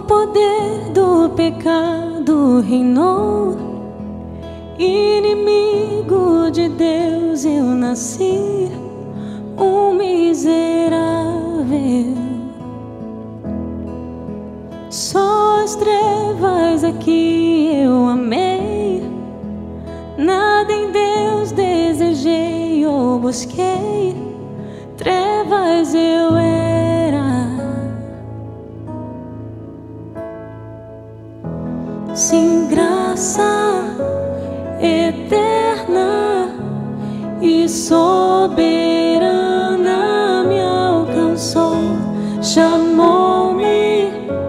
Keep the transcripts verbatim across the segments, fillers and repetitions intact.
poder do pecado reinou, inimigo de Deus eu nasci, um miserável. Só as trevas aqui eu amei, nada em Deus desejei ou busquei, trevas eu era. Sim, graça eterna e soberana me alcançou, chamou-me,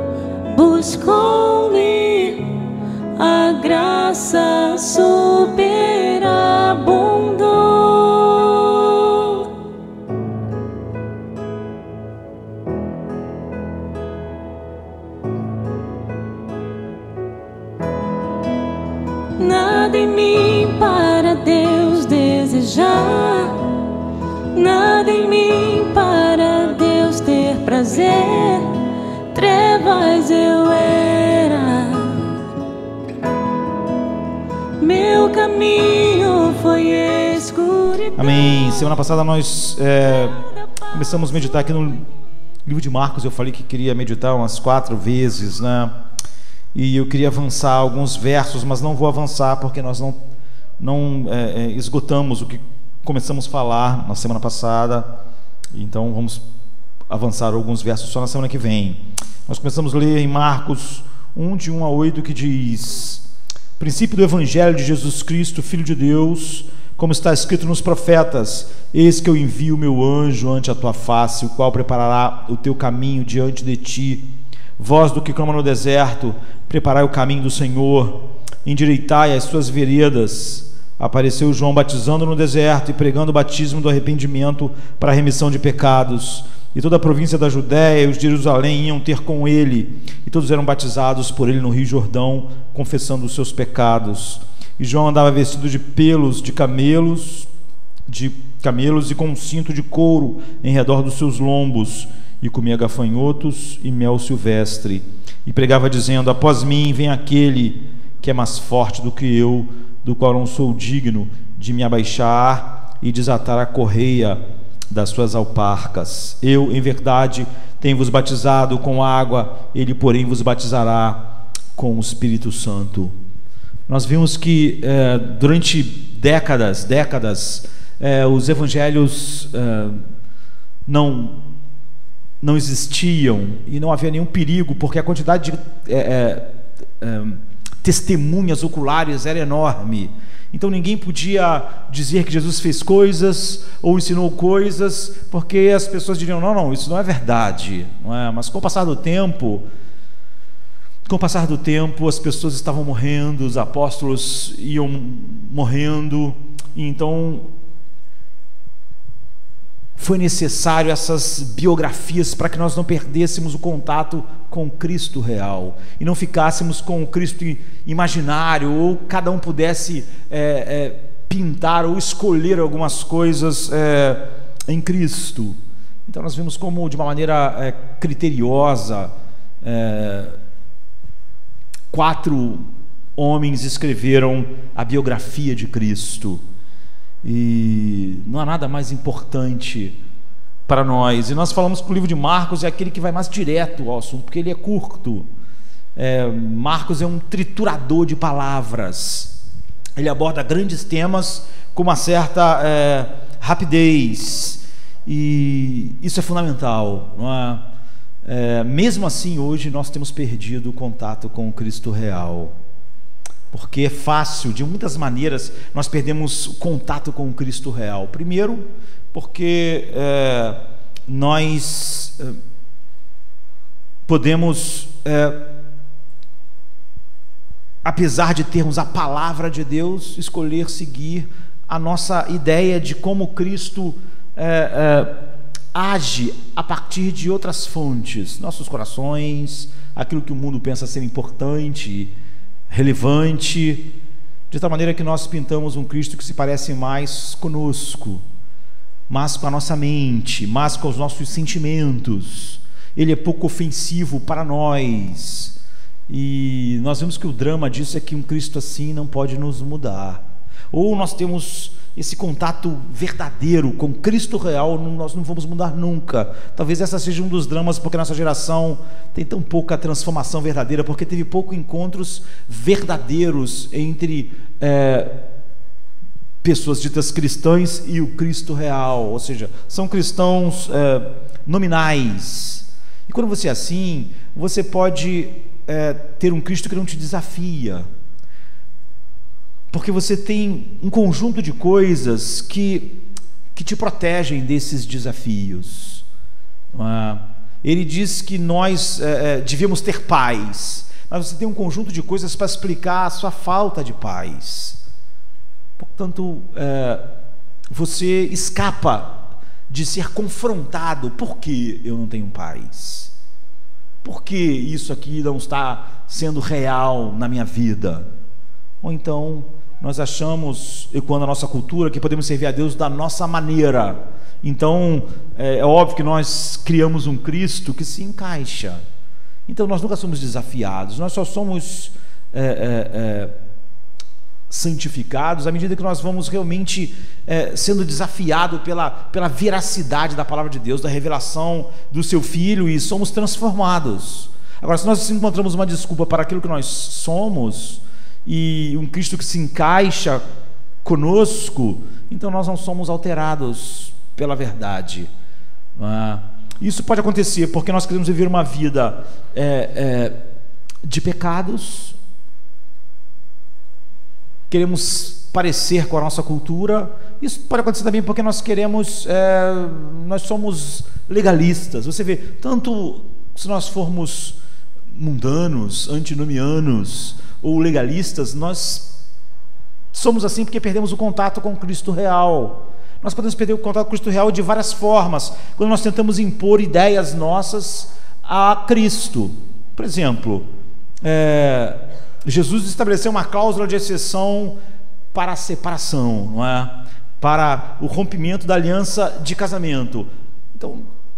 buscou-me, a graça superabundou. Nada em mim para Deus desejar, nada em mim para Deus ter prazer, trevas eu era. Meu caminho foi escuridão. Amém. Semana passada nós é, começamos a meditar aqui no livro de Marcos. Eu falei que queria meditar umas quatro vezes, né? E eu queria avançar alguns versos, mas não vou avançar porque nós não, não é, é, esgotamos o que começamos a falar na semana passada. Então vamos avançar alguns versos só na semana que vem. Nós começamos a ler em Marcos um, de um a oito, que diz: princípio do Evangelho de Jesus Cristo, Filho de Deus, como está escrito nos profetas: eis que eu envio o meu anjo ante a tua face, o qual preparará o teu caminho diante de ti. Vós do que clama no deserto, preparai o caminho do Senhor, endireitai as suas veredas. Apareceu João batizando no deserto e pregando o batismo do arrependimento para a remissão de pecados. E toda a província da Judéia e os de Jerusalém iam ter com ele, e todos eram batizados por ele no Rio Jordão, confessando os seus pecados. E João andava vestido de pelos de camelos, de camelos e com um cinto de couro em redor dos seus lombos, e comia gafanhotos e mel silvestre, e pregava dizendo: após mim vem aquele que é mais forte do que eu, do qual não sou digno de me abaixar e desatar a correia das suas alparcas. Eu, em verdade, tenho-vos batizado com água, ele, porém, vos batizará com o Espírito Santo. Nós vimos que eh, durante décadas, décadas, eh, os evangelhos eh, não, não existiam e não havia nenhum perigo, porque a quantidade de eh, eh, testemunhas oculares era enorme. Então ninguém podia dizer que Jesus fez coisas ou ensinou coisas, porque as pessoas diriam: não, não, isso não é verdade, não é? Mas com o passar do tempo, com o passar do tempo, as pessoas estavam morrendo, os apóstolos iam morrendo, e então foi necessário essas biografias para que nós não perdêssemos o contato com o Cristo real e não ficássemos com o Cristo imaginário, ou cada um pudesse é, é, pintar ou escolher algumas coisas é, em Cristo. Então nós vimos como, de uma maneira é, criteriosa, é, quatro homens escreveram a biografia de Cristo. E não há nada mais importante para nós. E nós falamos que o livro de Marcos é aquele que vai mais direto ao assunto, porque ele é curto. É, Marcos é um triturador de palavras. Ele aborda grandes temas com uma certa é, rapidez. E isso é fundamental, não é? É, mesmo assim, hoje nós temos perdido o contato com o Cristo real. Porque é fácil, de muitas maneiras, nós perdemos o contato com o Cristo real. Primeiro, porque é, nós é, podemos, é, apesar de termos a palavra de Deus, escolher seguir a nossa ideia de como Cristo é, é, age a partir de outras fontes, nossos corações, aquilo que o mundo pensa ser importante, relevante, de tal maneira que nós pintamos um Cristo que se parece mais conosco, mais com a nossa mente, mais com os nossos sentimentos. ele é pouco ofensivo para nós. E nós vemos que o drama disso é que um Cristo assim não pode nos mudar. Ou nós temos esse contato verdadeiro com Cristo real, nós não vamos mudar nunca. Talvez essa seja um dos dramas, porque nossa geração tem tão pouca transformação verdadeira, porque teve poucos encontros verdadeiros entre é, pessoas ditas cristãs e o Cristo real, ou seja, são cristãos é, nominais. E quando você é assim, você pode é, ter um Cristo que não te desafia, porque você tem um conjunto de coisas que, que te protegem desses desafios. Ah, ele diz que nós é, devíamos ter paz, mas você tem um conjunto de coisas para explicar a sua falta de paz. Portanto, é, você escapa de ser confrontado. Por que eu não tenho paz? Por que isso aqui não está sendo real na minha vida? Ou então nós achamos, quando a nossa cultura, que podemos servir a Deus da nossa maneira. Então é, é óbvio que nós criamos um Cristo que se encaixa. Então nós nunca somos desafiados, nós só somos é, é, é, santificados à medida que nós vamos realmente é, sendo desafiados pela, pela veracidade da palavra de Deus, da revelação do seu Filho, e somos transformados. Agora, se nós encontramos uma desculpa para aquilo que nós somos, e um Cristo que se encaixa conosco, então nós não somos alterados pela verdade. Ah, isso pode acontecer porque nós queremos viver uma vida é, é, de pecados, queremos parecer com a nossa cultura. Isso pode acontecer também porque nós queremos, é, nós somos legalistas. Você vê, tanto se nós formos mundanos, antinomianos ou legalistas, nós somos assim porque perdemos o contato com Cristo real. Nós podemos perder o contato com Cristo real de várias formas, quando nós tentamos impor ideias nossas a Cristo. Por exemplo, é, Jesus estabeleceu uma cláusula de exceção para a separação, não é? Para o rompimento da aliança de casamento. Então,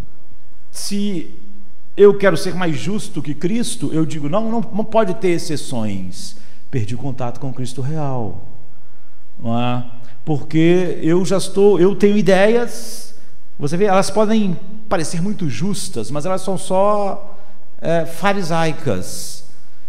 se eu quero ser mais justo que Cristo, eu digo, não, não, não pode ter exceções. Perdi o contato com Cristo real, não é? Porque eu já estou, eu tenho ideias, você vê, elas podem parecer muito justas, mas elas são só é, farisaicas.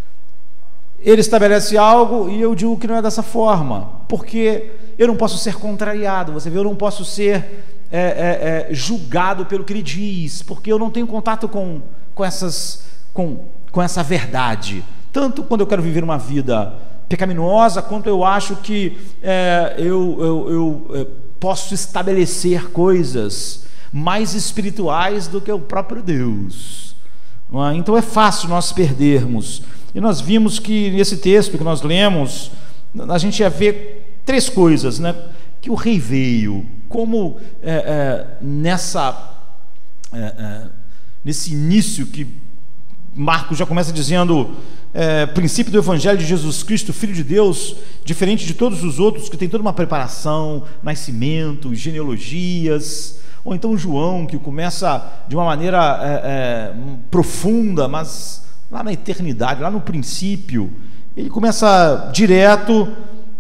Ele estabelece algo e eu digo que não é dessa forma, porque eu não posso ser contrariado, você vê, eu não posso ser é, é, é, julgado pelo que ele diz, porque eu não tenho contato com, com, essas, com, com essa verdade, tanto quando eu quero viver uma vida pecaminosa, quanto eu acho que é, eu, eu, eu, eu posso estabelecer coisas mais espirituais do que o próprio Deus. Não é? Então é fácil nós perdermos. E nós vimos que nesse texto que nós lemos, a gente ia ver três coisas, né? Que o rei veio, como é, é, nessa, é, é, nesse início que Marcos já começa dizendo, é, princípio do Evangelho de Jesus Cristo, Filho de Deus, diferente de todos os outros, que tem toda uma preparação, nascimento, genealogias. Ou então João, que começa de uma maneira é, é, profunda, mas lá na eternidade, lá no princípio, ele começa direto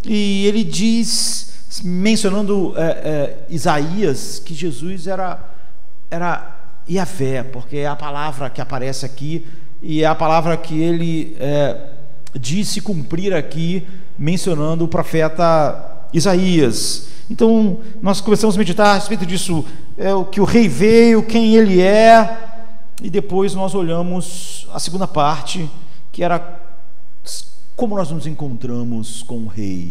e ele diz, mencionando é, é, Isaías, que Jesus era, era Yahvé, porque é a palavra que aparece aqui e é a palavra que ele é, disse cumprir aqui, mencionando o profeta Isaías. Então nós começamos a meditar a respeito disso, é, o que o rei veio, quem ele é, e depois nós olhamos a segunda parte, que era como nós nos encontramos com o rei,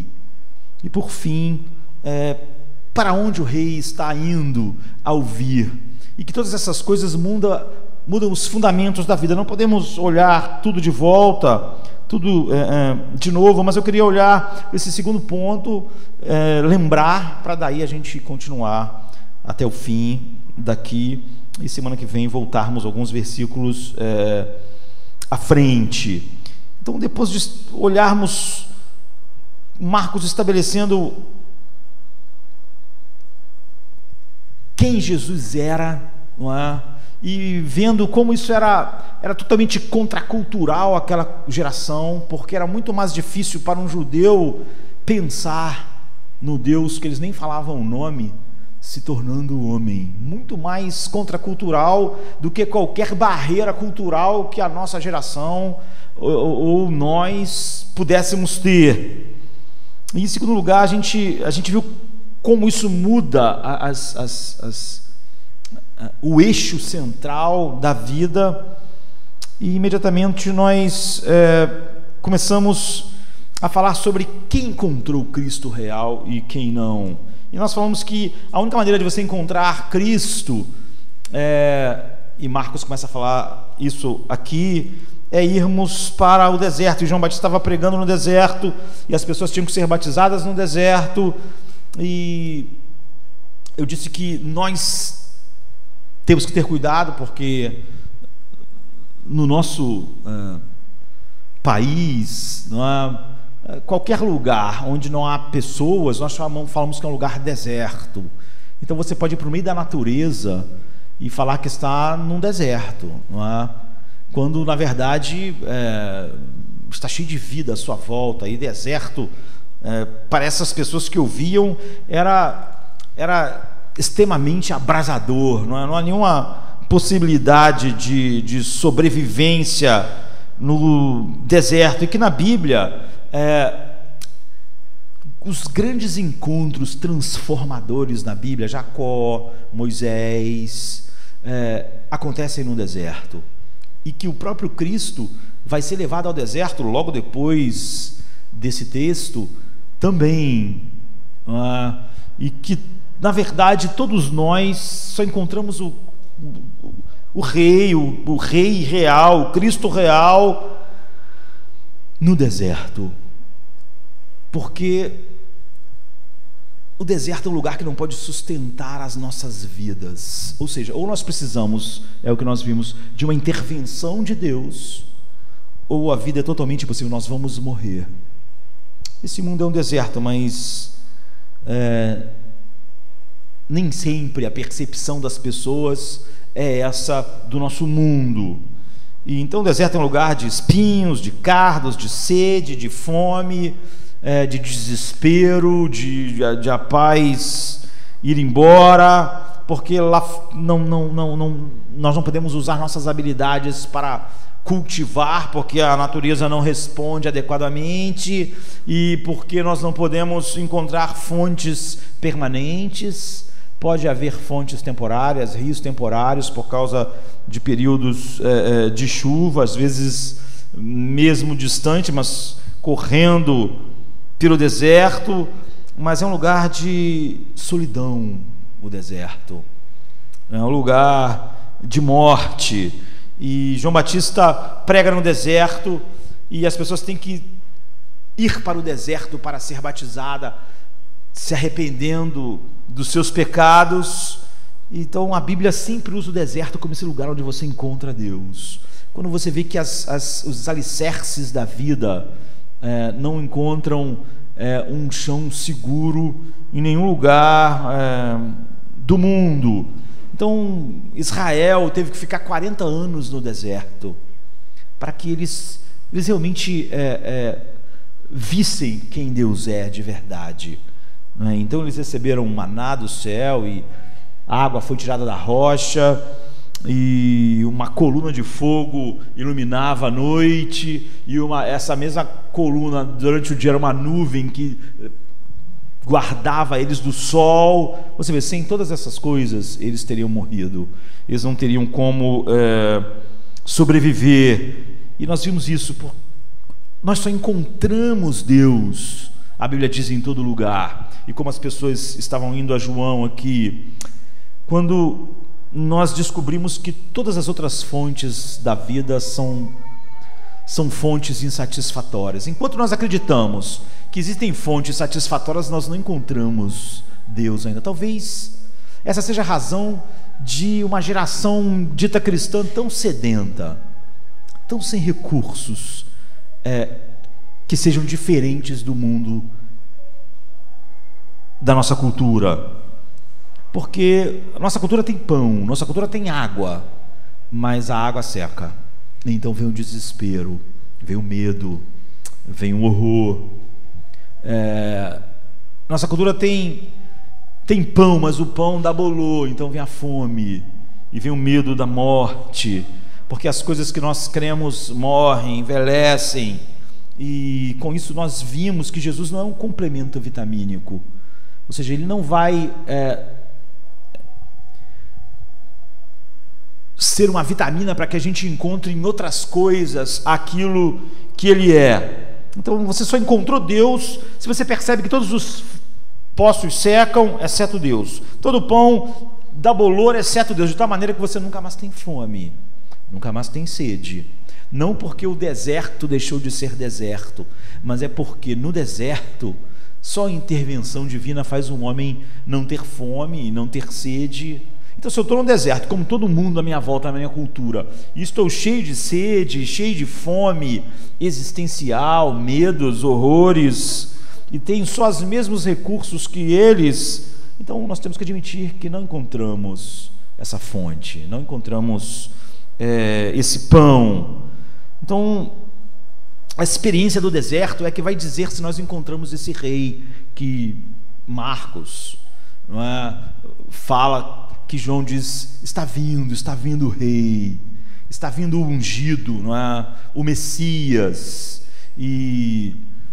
e por fim, é, para onde o rei está indo ao vir, e que todas essas coisas mudam, mudam os fundamentos da vida. Não podemos olhar tudo de volta, tudo é, é, de novo, mas eu queria olhar esse segundo ponto, é, lembrar, para daí a gente continuar até o fim daqui, e semana que vem voltarmos alguns versículos é, à frente. Então, depois de olharmos Marcos estabelecendo quem Jesus era, não é? e vendo como isso era, era totalmente contracultural aquela geração, porque era muito mais difícil para um judeu pensar no Deus que eles nem falavam o nome, se tornando homem, muito mais contracultural do que qualquer barreira cultural que a nossa geração ou, ou nós pudéssemos ter. E em segundo lugar, a gente, a gente viu como isso muda as, as, as, o eixo central da vida, e imediatamente nós é, começamos a falar sobre quem encontrou Cristo real e quem não. E nós falamos que a única maneira de você encontrar Cristo, é, e Marcos começa a falar isso aqui, é irmos para o deserto. E João Batista estava pregando no deserto, e as pessoas tinham que ser batizadas no deserto, e eu disse que nós temos que ter cuidado, porque no nosso uh, país, não é, qualquer lugar onde não há pessoas, nós chamamos, falamos que é um lugar deserto. Então você pode ir para o meio da natureza e falar que está num deserto, não é? Quando na verdade é, está cheio de vida à sua volta. E deserto, é, para essas pessoas que ouviam, era, era extremamente abrasador, não, é? Não há nenhuma possibilidade de, de sobrevivência no deserto. E que na Bíblia É, os grandes encontros transformadores na Bíblia, Jacó, Moisés, é, acontecem no deserto, e que o próprio Cristo vai ser levado ao deserto logo depois desse texto também, ah, e que na verdade todos nós só encontramos o, o, o rei, o, o rei real, o Cristo real no deserto, porque o deserto é um lugar que não pode sustentar as nossas vidas. Ou seja, ou nós precisamos, é o que nós vimos, de uma intervenção de Deus, ou a vida é totalmente impossível, nós vamos morrer. Esse mundo é um deserto, mas é, nem sempre a percepção das pessoas é essa do nosso mundo. E então o deserto é um lugar de espinhos, de cardos, de sede, de fome, é, de desespero, de, de, de a paz ir embora, porque lá não, não, não, não, nós não podemos usar nossas habilidades para cultivar, porque a natureza não responde adequadamente, e porque nós não podemos encontrar fontes permanentes. Pode haver fontes temporárias, rios temporários por causa de períodos é, de chuva, às vezes mesmo distante, mas correndo pelo deserto. Mas é um lugar de solidão, o deserto. É um lugar de morte. E João Batista prega no deserto, e as pessoas têm que ir para o deserto para ser batizada, se arrependendo dos seus pecados. Então a Bíblia sempre usa o deserto como esse lugar onde você encontra Deus. Quando você vê que as, as, os alicerces da vida é, não encontram é, um chão seguro em nenhum lugar é, do mundo. Então Israel teve que ficar quarenta anos no deserto para que eles, eles realmente é, é, vissem quem Deus é de verdade. Então eles receberam um maná do céu, e a água foi tirada da rocha, e uma coluna de fogo iluminava a noite, e uma, essa mesma coluna durante o dia era uma nuvem que guardava eles do sol. Você vê, sem todas essas coisas eles teriam morrido, eles não teriam como é, sobreviver. E nós vimos isso, por... nós só encontramos Deus, a Bíblia diz, em todo lugar. E como as pessoas estavam indo a João aqui, quando nós descobrimos que todas as outras fontes da vida são, são fontes insatisfatórias. Enquanto nós acreditamos que existem fontes satisfatórias, nós não encontramos Deus ainda. Talvez essa seja a razão de uma geração dita cristã tão sedenta, tão sem recursos, é, que sejam diferentes do mundo, da nossa cultura. Porque a nossa cultura tem pão, nossa cultura tem água, mas a água seca. Então vem o desespero, vem o medo, vem o horror. É, nossa cultura tem, tem pão, mas o pão dá bolor, então vem a fome, e vem o medo da morte, porque as coisas que nós cremos morrem, envelhecem, e com isso nós vimos que Jesus não é um complemento vitamínico, ou seja, ele não vai é, ser uma vitamina para que a gente encontre em outras coisas aquilo que ele é. Então você só encontrou Deus se você percebe que todos os poços secam, exceto Deus, todo pão dá bolor, exceto Deus, de tal maneira que você nunca mais tem fome, nunca mais tem sede. Não porque o deserto deixou de ser deserto, mas é porque no deserto só a intervenção divina faz um homem não ter fome, não ter sede. Então, se eu estou no deserto, como todo mundo à minha volta, na minha cultura, e estou cheio de sede, cheio de fome existencial, medos, horrores, e tenho só os mesmos recursos que eles, então nós temos que admitir que não encontramos essa fonte, não encontramos é, esse pão. Então, a experiência do deserto é que vai dizer se nós encontramos esse rei que Marcos, não é, fala, que João diz, está vindo, está vindo o rei, está vindo o ungido, não é? O Messias, e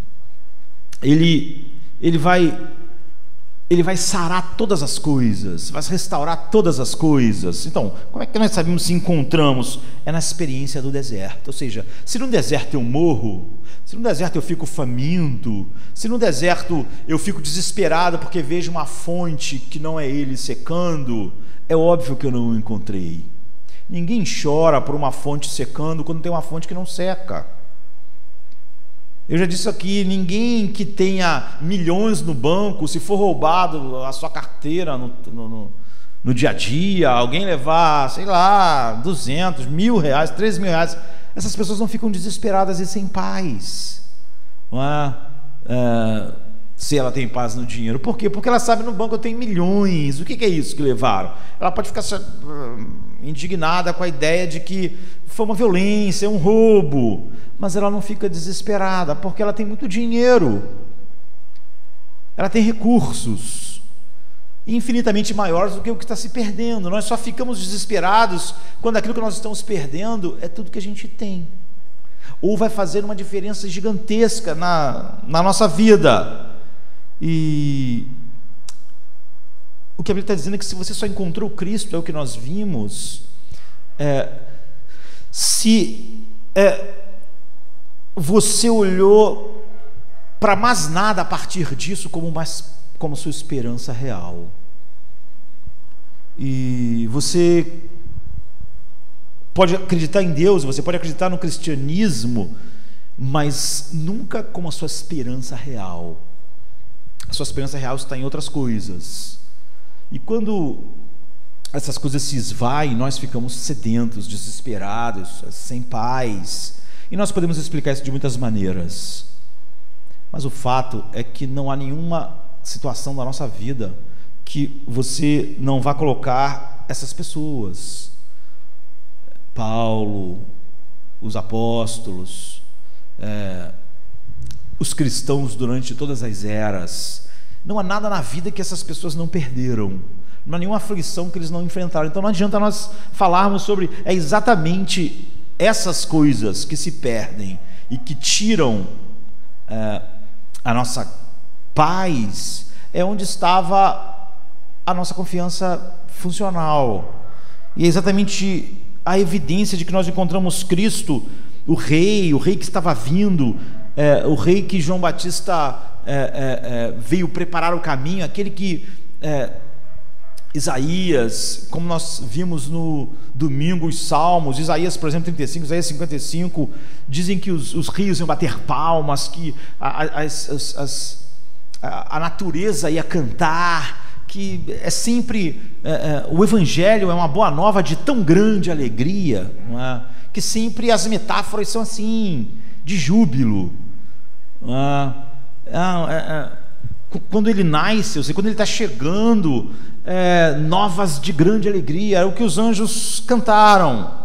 ele, ele vai ele vai sarar todas as coisas, vai restaurar todas as coisas. Então, como é que nós sabemos se encontramos? É na experiência do deserto. Ou seja, se no deserto eu morro, se no deserto eu fico faminto, se no deserto eu fico desesperado porque vejo uma fonte que não é ele secando, é óbvio que eu não o encontrei. Ninguém chora por uma fonte secando quando tem uma fonte que não seca. Eu já disse aqui, ninguém que tenha milhões no banco, se for roubado a sua carteira no, no, no, no dia a dia, alguém levar, sei lá, duzentos, mil reais, três mil reais, essas pessoas não ficam desesperadas e sem paz, não é? É, se ela tem paz no dinheiro. Por quê? Porque ela sabe no banco eu tenho milhões. O que é isso que levaram? Ela pode ficar indignada com a ideia de que foi uma violência, um roubo, mas ela não fica desesperada, porque ela tem muito dinheiro, ela tem recursos infinitamente maiores do que o que está se perdendo. Nós só ficamos desesperados quando aquilo que nós estamos perdendo é tudo que a gente tem, ou vai fazer uma diferença gigantesca na, na nossa vida. E o que a Bíblia está dizendo é que se você só encontrou Cristo, é o que nós vimos, é, se é, você olhou para mais nada a partir disso como, mais, como sua esperança real, e você pode acreditar em Deus, você pode acreditar no cristianismo, mas nunca como a sua esperança real. A sua esperança real está em outras coisas, e quando essas coisas se esvaem, nós ficamos sedentos, desesperados, sem paz, e nós podemos explicar isso de muitas maneiras, mas o fato é que não há nenhuma situação da nossa vida que você não vá colocar essas pessoas, Paulo, os apóstolos, é, os cristãos durante todas as eras. Não há nada na vida que essas pessoas não perderam, não há nenhuma aflição que eles não enfrentaram. Então não adianta nós falarmos sobre é exatamente essas coisas que se perdem e que tiram é, a nossa paz, é onde estava a nossa confiança funcional, e é exatamente a evidência de que nós encontramos Cristo, o rei, o rei que estava vindo, é, o rei que João Batista é, é, é, veio preparar o caminho, aquele que é, Isaías, como nós vimos no domingo, os salmos, Isaías, por exemplo, trinta e cinco, Isaías cinquenta e cinco, dizem que os, os rios iam bater palmas, que a, as, as, as, a, a natureza ia cantar, que é sempre, é, é, o Evangelho é uma boa nova de tão grande alegria, não é? Que sempre as metáforas são assim, de júbilo, não é? É, é, quando ele nasce, ou seja, quando ele está chegando, é, novas de grande alegria, é o que os anjos cantaram.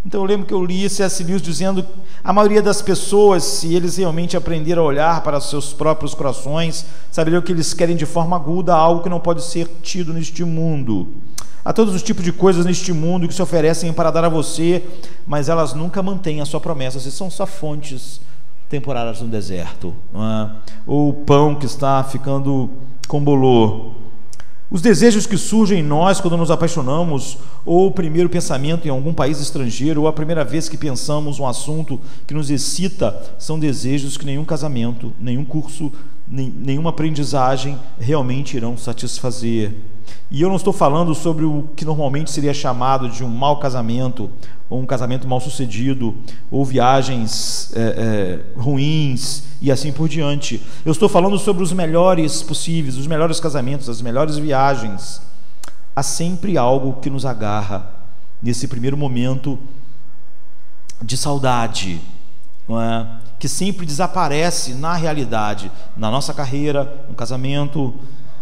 Então eu lembro que eu li C S Lewis dizendo: a maioria das pessoas, se eles realmente aprenderem a olhar para seus próprios corações, saberiam que eles querem de forma aguda algo que não pode ser tido neste mundo. Há todos os tipos de coisas neste mundo que se oferecem para dar a você, mas elas nunca mantêm a sua promessa. Essas são só fontes temporárias no deserto, não é? Ou o pão que está ficando com bolor. Os desejos que surgem em nós quando nos apaixonamos, ou o primeiro pensamento em algum país estrangeiro, ou a primeira vez que pensamos um assunto que nos excita, são desejos que nenhum casamento, nenhum curso, nem, nenhuma aprendizagem realmente irão satisfazer. E eu não estou falando sobre o que normalmente seria chamado de um mau casamento, ou um casamento mal sucedido, ou viagens é, é, ruins e assim por diante. Eu estou falando sobre os melhores possíveis, os melhores casamentos, as melhores viagens. Há sempre algo que nos agarra nesse primeiro momento de saudade, não é? Que sempre desaparece na realidade, na nossa carreira, no casamento.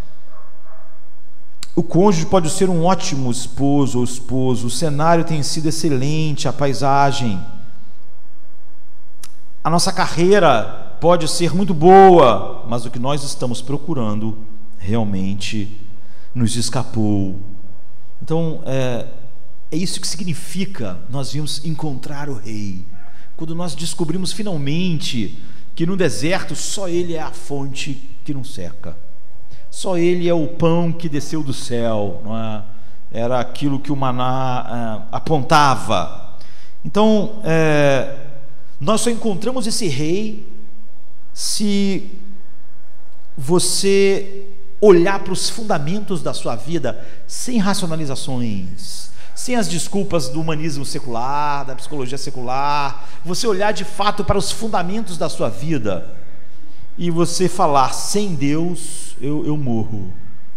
O cônjuge pode ser um ótimo esposo ou esposo, o cenário tem sido excelente, a paisagem. A nossa carreira pode ser muito boa, mas o que nós estamos procurando realmente nos escapou. Então, é, é isso que significa nós vimos encontrar o Rei. Quando nós descobrimos finalmente que no deserto só Ele é a fonte que não seca. Só Ele é o pão que desceu do céu, não é? Era aquilo que o maná é, apontava. Então, é, nós só encontramos esse Rei se você olhar para os fundamentos da sua vida sem racionalizações, sem as desculpas do humanismo secular, da psicologia secular. Você olhar de fato para os fundamentos da sua vida e você falar: sem Deus eu, eu morro.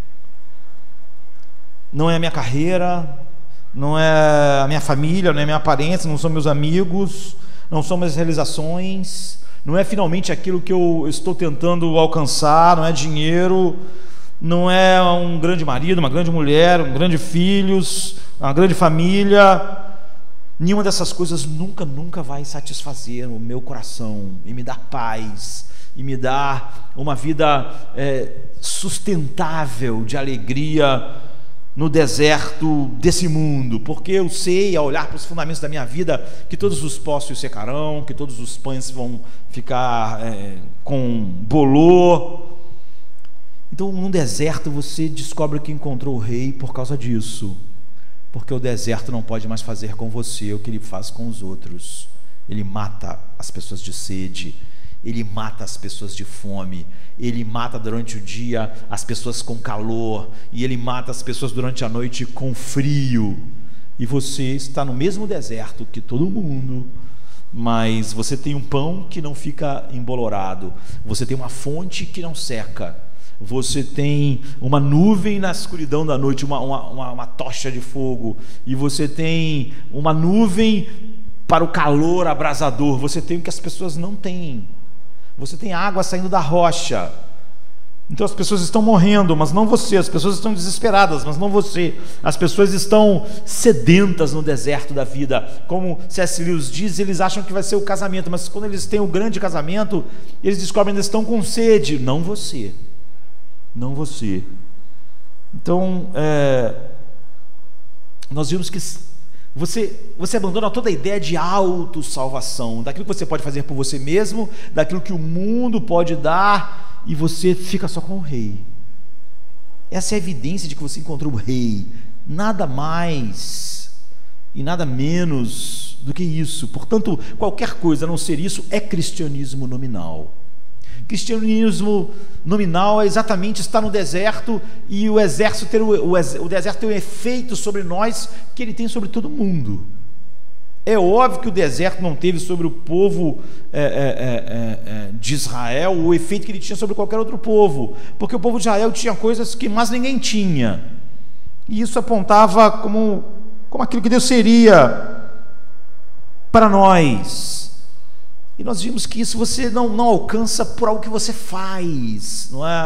Não é a minha carreira, não é a minha família, não é a minha aparência, não são meus amigos, não são minhas realizações, não é finalmente aquilo que eu estou tentando alcançar, não é dinheiro, não é um grande marido, uma grande mulher, um grande filhos, uma grande família. Nenhuma dessas coisas nunca, nunca vai satisfazer o meu coração e me dar paz e me dar uma vida é, sustentável de alegria no deserto desse mundo, porque eu sei, ao olhar para os fundamentos da minha vida, que todos os poços secarão, que todos os pães vão ficar é, com bolor. Então, no deserto você descobre que encontrou o Rei por causa disso, porque o deserto não pode mais fazer com você o que ele faz com os outros. Ele mata as pessoas de sede, ele mata as pessoas de fome, ele mata durante o dia as pessoas com calor, e ele mata as pessoas durante a noite com frio. E você está no mesmo deserto que todo mundo, mas você tem um pão que não fica embolorado, você tem uma fonte que não seca, você tem uma nuvem na escuridão da noite, uma, uma, uma tocha de fogo, e você tem uma nuvem para o calor abrasador. Você tem o que as pessoas não têm. Você tem água saindo da rocha. Então as pessoas estão morrendo, mas não você. As pessoas estão desesperadas, mas não você. As pessoas estão sedentas no deserto da vida. Como C S Lewis diz, eles acham que vai ser o casamento, mas quando eles têm o grande casamento, eles descobrem que eles estão com sede. Não você. Não você. Então, é, nós vimos que Você, você abandona toda a ideia de autossalvação, daquilo que você pode fazer por você mesmo, daquilo que o mundo pode dar, e você fica só com o Rei. Essa é a evidência de que você encontrou o Rei. Nada mais e nada menos do que isso. Portanto, qualquer coisa a não ser isso é cristianismo nominal. Cristianismo nominal é exatamente estar no deserto e o exército ter o, o, o deserto ter um efeito sobre nós que ele tem sobre todo mundo. É óbvio que o deserto não teve sobre o povo é, é, é, é, de Israel o efeito que ele tinha sobre qualquer outro povo, porque o povo de Israel tinha coisas que mais ninguém tinha, e isso apontava como, como aquilo que Deus seria para nós. E nós vimos que isso você não, não alcança por algo que você faz, não é?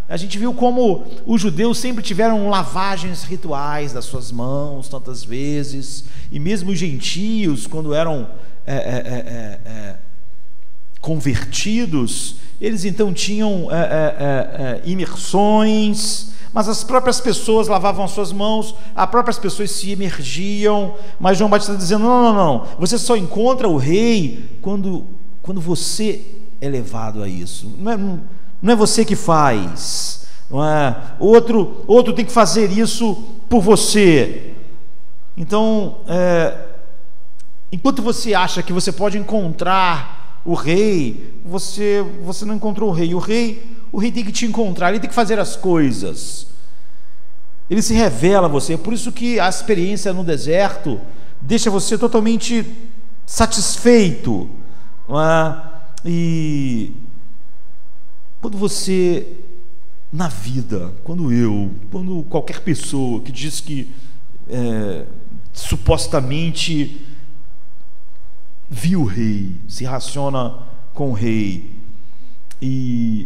A gente viu como os judeus sempre tiveram lavagens rituais das suas mãos, tantas vezes, e mesmo os gentios, quando eram é, é, é, é, convertidos, eles então tinham é, é, é, imersões, mas as próprias pessoas lavavam as suas mãos, as próprias pessoas se imergiam, mas João Batista está dizendo, não, não, não, você só encontra o rei quando, quando você é levado a isso, não é, não é você que faz, não é? outro, outro tem que fazer isso por você. Então, é, enquanto você acha que você pode encontrar o rei, você, você não encontrou o rei, o rei O rei tem que te encontrar, ele tem que fazer as coisas, ele se revela a você. É por isso que a experiência no deserto deixa você totalmente satisfeito, não é? E quando você, na vida, quando eu, quando qualquer pessoa que diz que é, supostamente viu o rei, se relaciona com o rei e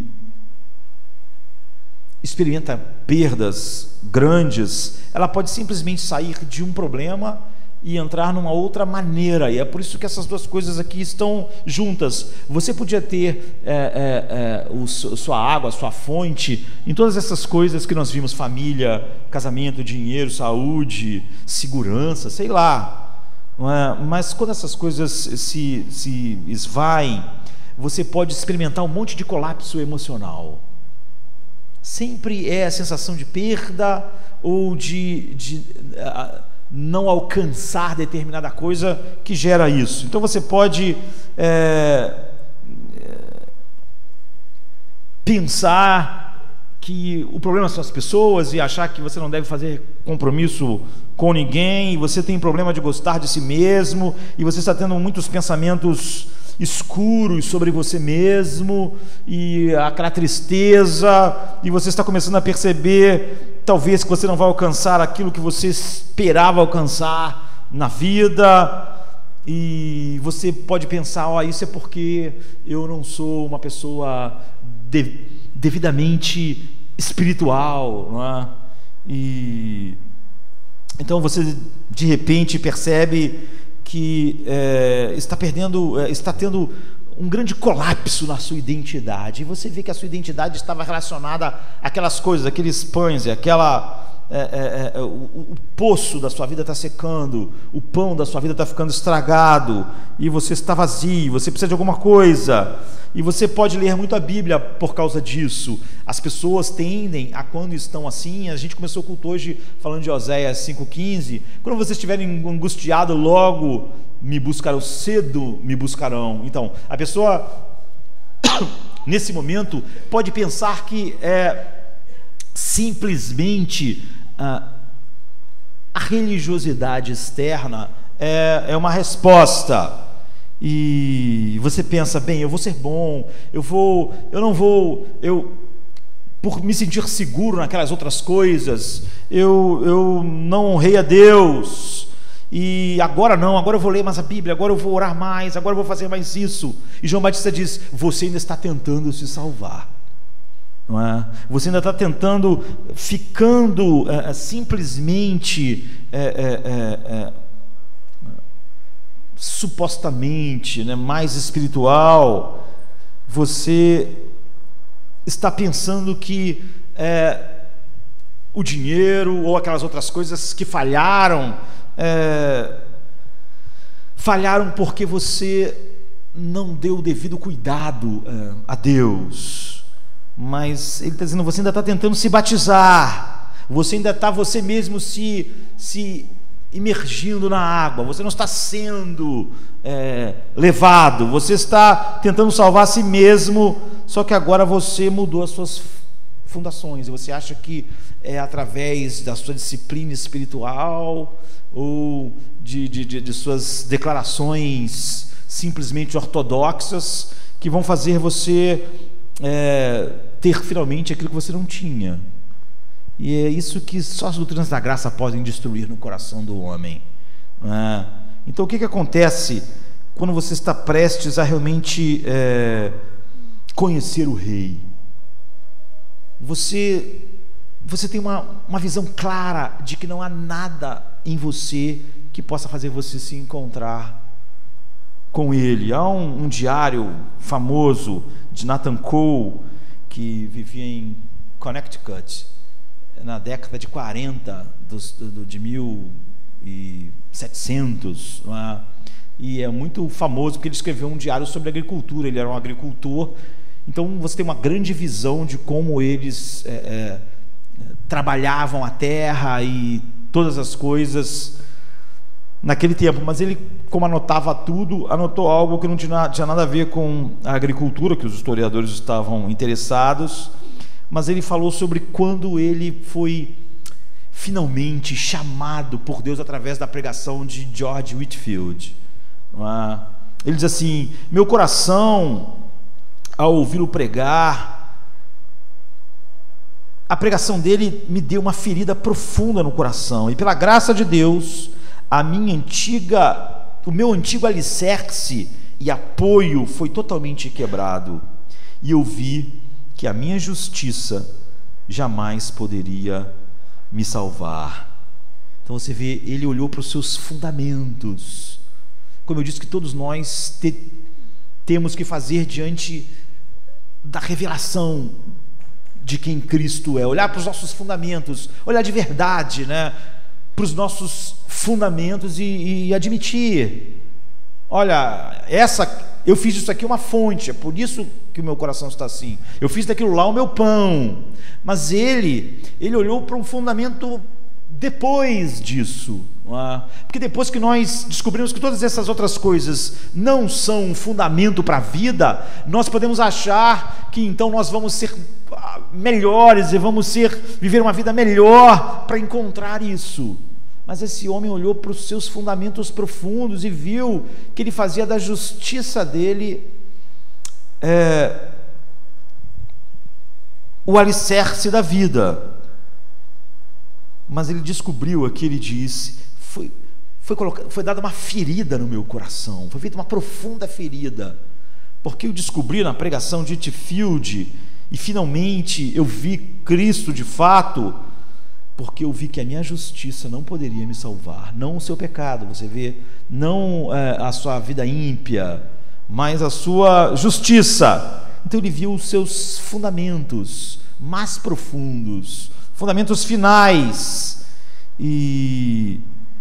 experimenta perdas grandes, ela pode simplesmente sair de um problema e entrar numa outra maneira, e é por isso que essas duas coisas aqui estão juntas. Você podia ter é, é, é, o, sua água, sua fonte, em todas essas coisas que nós vimos, família, casamento, dinheiro, saúde, segurança, sei lá, não é? Mas quando essas coisas se, se esvaem, você pode experimentar um monte de colapso emocional. Sempre é a sensação de perda ou de, de uh, não alcançar determinada coisa que gera isso. Então você pode é, pensar que o problema são as pessoas e achar que você não deve fazer compromisso com ninguém, e você tem problema de gostar de si mesmo, e você está tendo muitos pensamentos escuros sobre você mesmo, e aquela tristeza, e você está começando a perceber talvez que você não vai alcançar aquilo que você esperava alcançar na vida, e você pode pensar, ó, oh, isso é porque eu não sou uma pessoa de, devidamente espiritual, não é? E então você de repente percebe que é, está perdendo, é, está tendo um grande colapso na sua identidade, e você vê que a sua identidade estava relacionada àquelas coisas, aqueles pães, aquela, é, é, é, o, o poço da sua vida está secando, o pão da sua vida está ficando estragado, e você está vazio, você precisa de alguma coisa, e você pode ler muito a Bíblia por causa disso. As pessoas tendem a, quando estão assim, a gente começou o culto hoje falando de Oséias cinco quinze, quando vocês estiverem angustiados, logo me buscarão, cedo me buscarão. Então, a pessoa, nesse momento, pode pensar que é simplesmente ah, a religiosidade externa é, é uma resposta. E você pensa, bem, eu vou ser bom, eu vou, eu não vou, eu, por me sentir seguro naquelas outras coisas, eu, eu não honrei a Deus, e agora não, agora eu vou ler mais a Bíblia, agora eu vou orar mais, agora eu vou fazer mais isso. E João Batista diz, você ainda está tentando se salvar, não é? Você ainda está tentando, ficando é, simplesmente é, é, é, supostamente, né, mais espiritual. Você está pensando que é, o dinheiro ou aquelas outras coisas que falharam é, falharam porque você não deu o devido cuidado é, a Deus. Mas ele está dizendo, você ainda está tentando se batizar, você ainda está você mesmo se, se imergindo na água, você não está sendo é, levado, você está tentando salvar a si mesmo, só que agora você mudou as suas fundações, e você acha que é através da sua disciplina espiritual ou de, de, de, de suas declarações simplesmente ortodoxas que vão fazer você é, ter finalmente aquilo que você não tinha. E é isso que só as doutrinas da graça podem destruir no coração do homem. É. Então o que, que acontece quando você está prestes a realmente é, conhecer o rei? você, você tem uma, uma visão clara de que não há nada em você que possa fazer você se encontrar com Ele. Há um, um diário famoso de Nathan Cole, que vivia em Connecticut na década de quarenta dos, do, de mil e setecentos, não é? E é muito famoso porque ele escreveu um diário sobre agricultura. Ele era um agricultor, então você tem uma grande visão de como eles é, é, trabalhavam a terra e todas as coisas naquele tempo. Mas ele, como anotava tudo, anotou algo que não tinha, tinha nada a ver com a agricultura, que os historiadores estavam interessados, mas ele falou sobre quando ele foi finalmente chamado por Deus através da pregação de George Whitefield. Ele diz assim: meu coração, ao ouvi-lo pregar, a pregação dele me deu uma ferida profunda no coração, e pela graça de Deus, a minha antiga, o meu antigo alicerce e apoio foi totalmente quebrado, e eu vi que a minha justiça jamais poderia me salvar. Então você vê, ele olhou para os seus fundamentos. Como eu disse, que todos nós te, temos que fazer diante da revelação de quem Cristo é, olhar para os nossos fundamentos, olhar de verdade, né, para os nossos fundamentos e, e admitir: olha, essa, eu fiz isso aqui uma fonte, é por isso que o meu coração está assim. Eu fiz daquilo lá o meu pão. Mas ele, ele olhou para um fundamento depois disso, não é? Porque depois que nós descobrimos que todas essas outras coisas não são um fundamento para a vida, nós podemos achar que então nós vamos ser melhores e vamos ser, viver uma vida melhor para encontrar isso. Mas esse homem olhou para os seus fundamentos profundos e viu que ele fazia da justiça dele é, o alicerce da vida. Mas ele descobriu aqui, ele disse, foi, foi, colocado, foi dada uma ferida no meu coração, foi feita uma profunda ferida, porque eu descobri na pregação de Whitefield, e finalmente eu vi Cristo de fato, porque eu vi que a minha justiça não poderia me salvar, não o seu pecado, você vê, não é, a sua vida ímpia, mas a sua justiça. Então ele viu os seus fundamentos mais profundos, fundamentos finais, e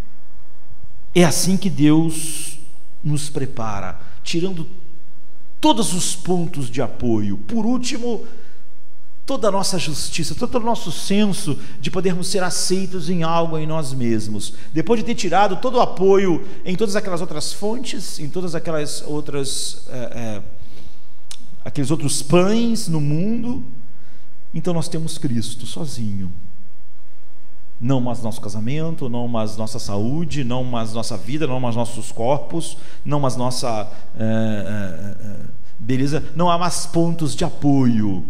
é assim que Deus nos prepara, tirando todos os pontos de apoio, por último, toda a nossa justiça, todo o nosso senso de podermos ser aceitos em algo em nós mesmos, depois de ter tirado todo o apoio em todas aquelas outras fontes, em todas aquelas outras é, é, aqueles outros pães no mundo. Então nós temos Cristo sozinho, não mais nosso casamento, não mais nossa saúde, não mais nossa vida, não mais nossos corpos, não mais nossa é, é, é, beleza, não há mais pontos de apoio,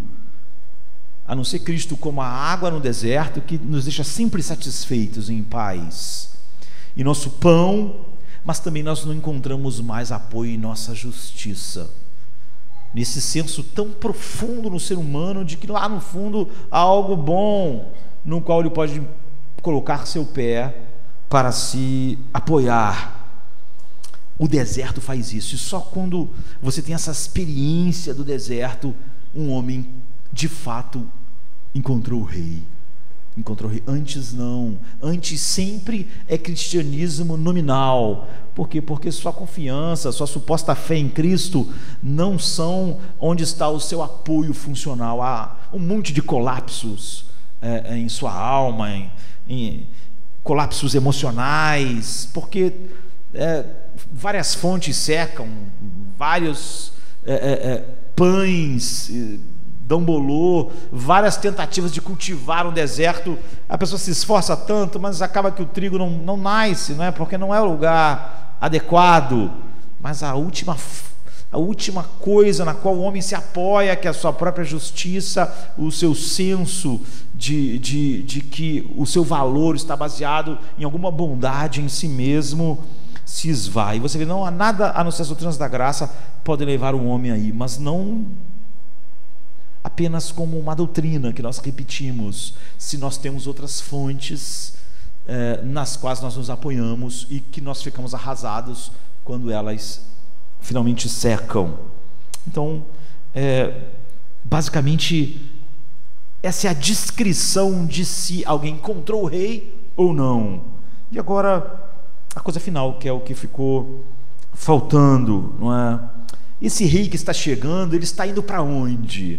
a não ser Cristo como a água no deserto, que nos deixa sempre satisfeitos, em paz, e nosso pão, mas também nós não encontramos mais apoio em nossa justiça, nesse senso tão profundo no ser humano, de que lá no fundo há algo bom, no qual ele pode colocar seu pé para se apoiar. O deserto faz isso, e só quando você tem essa experiência do deserto, um homem de fato encontrou o rei, encontrou o rei. Antes não, antes sempre é cristianismo nominal. Por quê? Porque sua confiança, sua suposta fé em Cristo não são onde está o seu apoio funcional. Há um monte de colapsos é, em sua alma, em, em colapsos emocionais, porque é, várias fontes secam, vários é, é, pães dão bolor, várias tentativas de cultivar um deserto, a pessoa se esforça tanto, mas acaba que o trigo não, não nasce, não é? Porque não é o lugar adequado. Mas a última, a última coisa na qual o homem se apoia, que é a sua própria justiça, o seu senso de, de, de que o seu valor está baseado em alguma bondade em si mesmo, se esvai. Você vê, não há nada a não ser as doutrinas da graça pode levar um homem aí, mas não a apenas como uma doutrina que nós repetimos, se nós temos outras fontes eh, nas quais nós nos apoiamos e que nós ficamos arrasados quando elas finalmente secam. Então, é, basicamente, essa é a descrição de se alguém encontrou o rei ou não. E agora, a coisa final, que é o que ficou faltando, não é? Esse rei que está chegando, ele está indo para onde?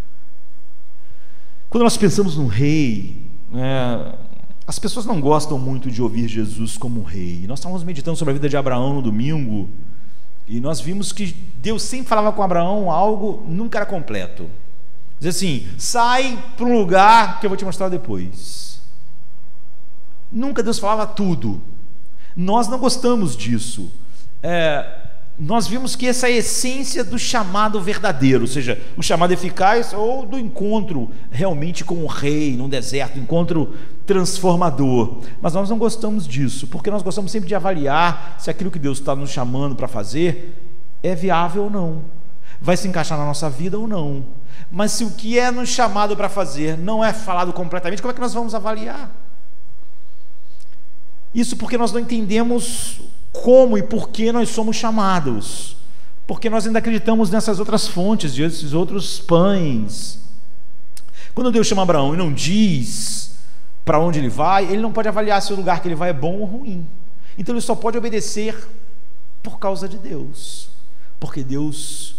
Quando nós pensamos no rei, é, as pessoas não gostam muito de ouvir Jesus como rei. Nós estávamos meditando sobre a vida de Abraão no domingo, e nós vimos que Deus sempre falava com Abraão algo, nunca era completo. Diz assim: sai para um lugar que eu vou te mostrar depois. Nunca Deus falava tudo. Nós não gostamos disso. É, nós vimos que essa é a essência do chamado verdadeiro, ou seja, o chamado eficaz, ou do encontro realmente com o rei num deserto, encontro transformador. Mas nós não gostamos disso, porque nós gostamos sempre de avaliar se aquilo que Deus está nos chamando para fazer é viável ou não, vai se encaixar na nossa vida ou não. Mas se o que é nos chamado para fazer não é falado completamente, como é que nós vamos avaliar? Isso porque nós não entendemos como e por que nós somos chamados, porque nós ainda acreditamos nessas outras fontes, desses outros pães. Quando Deus chama Abraão e não diz para onde ele vai, ele não pode avaliar se o lugar que ele vai é bom ou ruim. Então ele só pode obedecer por causa de Deus, porque Deus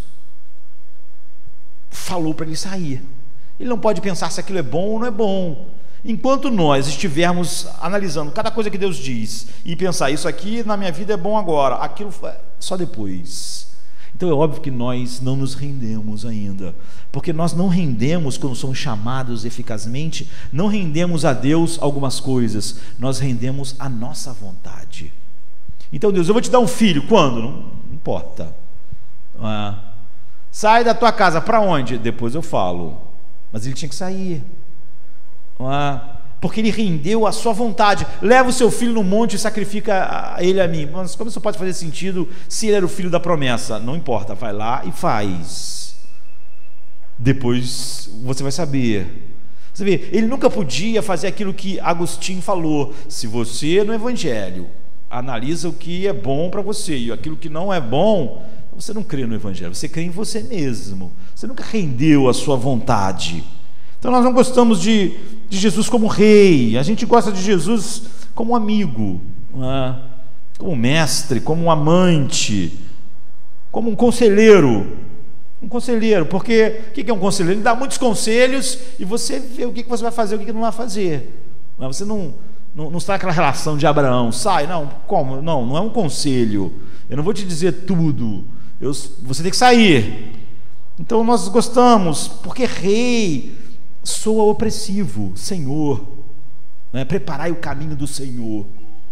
falou para ele sair. Ele não pode pensar se aquilo é bom ou não é bom. Enquanto nós estivermos analisando cada coisa que Deus diz e pensar, isso aqui na minha vida é bom agora, aquilo só depois. Então é óbvio que nós não nos rendemos ainda, porque nós não rendemos quando somos chamados eficazmente, não rendemos a Deus algumas coisas, nós rendemos a nossa vontade. Então Deus, eu vou te dar um filho, quando? Não, não importa. Ah, sai da tua casa, para onde? Depois eu falo. Mas ele tinha que sair, ah, porque ele rendeu a sua vontade. Leva o seu filho no monte e sacrifica ele a mim. Mas como isso pode fazer sentido se ele era o filho da promessa? Não importa, vai lá e faz. Depois você vai saber. Você vê, ele nunca podia fazer aquilo que Agostinho falou: se você no Evangelho analisa o que é bom para você e aquilo que não é bom, você não crê no Evangelho, você crê em você mesmo, você nunca rendeu a sua vontade. Então nós não gostamos de, de Jesus como rei, a gente gosta de Jesus como amigo, é? Como mestre, como um amante, como um conselheiro. Um conselheiro, porque o que é um conselheiro? Ele dá muitos conselhos e você vê o que você vai fazer e o que não vai fazer. Você não, não, não está naquela relação de Abraão, sai, não, como? Não, não é um conselho, eu não vou te dizer tudo, eu, você tem que sair. Então nós gostamos, porque rei soa opressivo, Senhor, né? Preparai o caminho do Senhor.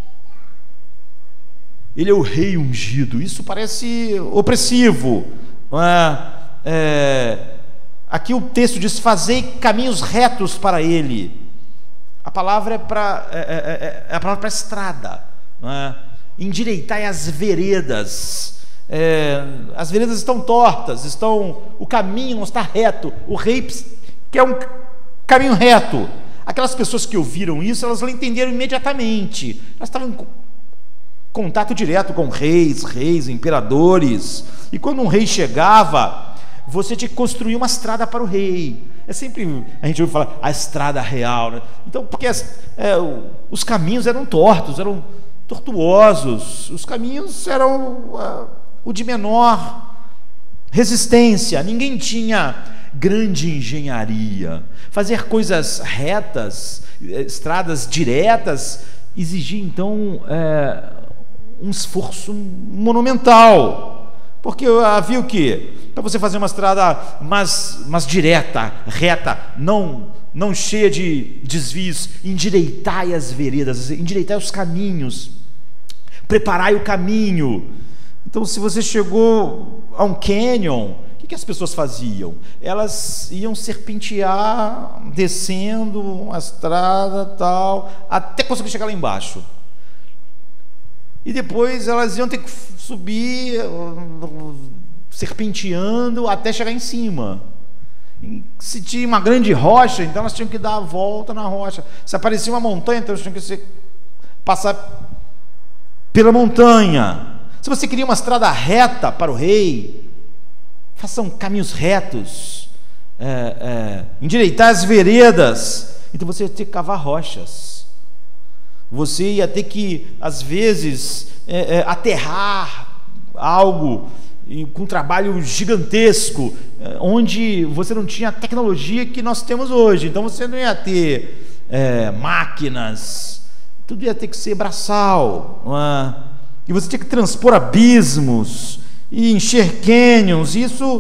Ele é o rei ungido, isso parece opressivo, não é? É, aqui o texto diz: fazei caminhos retos para ele. A palavra é para é, é, é a palavra para estrada, não é? Endireitai as veredas. É, as veredas estão tortas, estão, o caminho não está reto. O rei quer um caminho reto. Aquelas pessoas que ouviram isso, elas entenderam imediatamente. Elas estavam em contato direto com reis, reis, imperadores. E quando um rei chegava, você tinha que construir uma estrada para o rei. É sempre, a gente ouve falar, a estrada real, né? Então, porque as, é, os caminhos eram tortos, eram tortuosos. Os caminhos eram uh, o de menor resistência. Ninguém tinha grande engenharia. Fazer coisas retas, estradas diretas, exigia então é, um esforço monumental. Porque havia o quê? Para você fazer uma estrada mais, mais direta, reta, não, não cheia de desvios, endireitai as veredas, endireitai os caminhos, preparai o caminho. Então, se você chegou a um canyon, o que, que as pessoas faziam? Elas iam serpentear, descendo a estrada tal, até conseguir chegar lá embaixo. E depois elas iam ter que subir, serpenteando, até chegar em cima. Se tinha uma grande rocha, então elas tinham que dar a volta na rocha. Se aparecia uma montanha, então elas tinham que se, passar pela montanha. Se você queria uma estrada reta para o rei, façam caminhos retos, é, é, endireitar as veredas. Então você ia ter que cavar rochas. Você ia ter que, às vezes, é, é, aterrar algo com um trabalho gigantesco, onde você não tinha a tecnologia que nós temos hoje. Então você não ia ter é, máquinas, tudo ia ter que ser braçal, não é? E você tinha que transpor abismos e encher cânions. Isso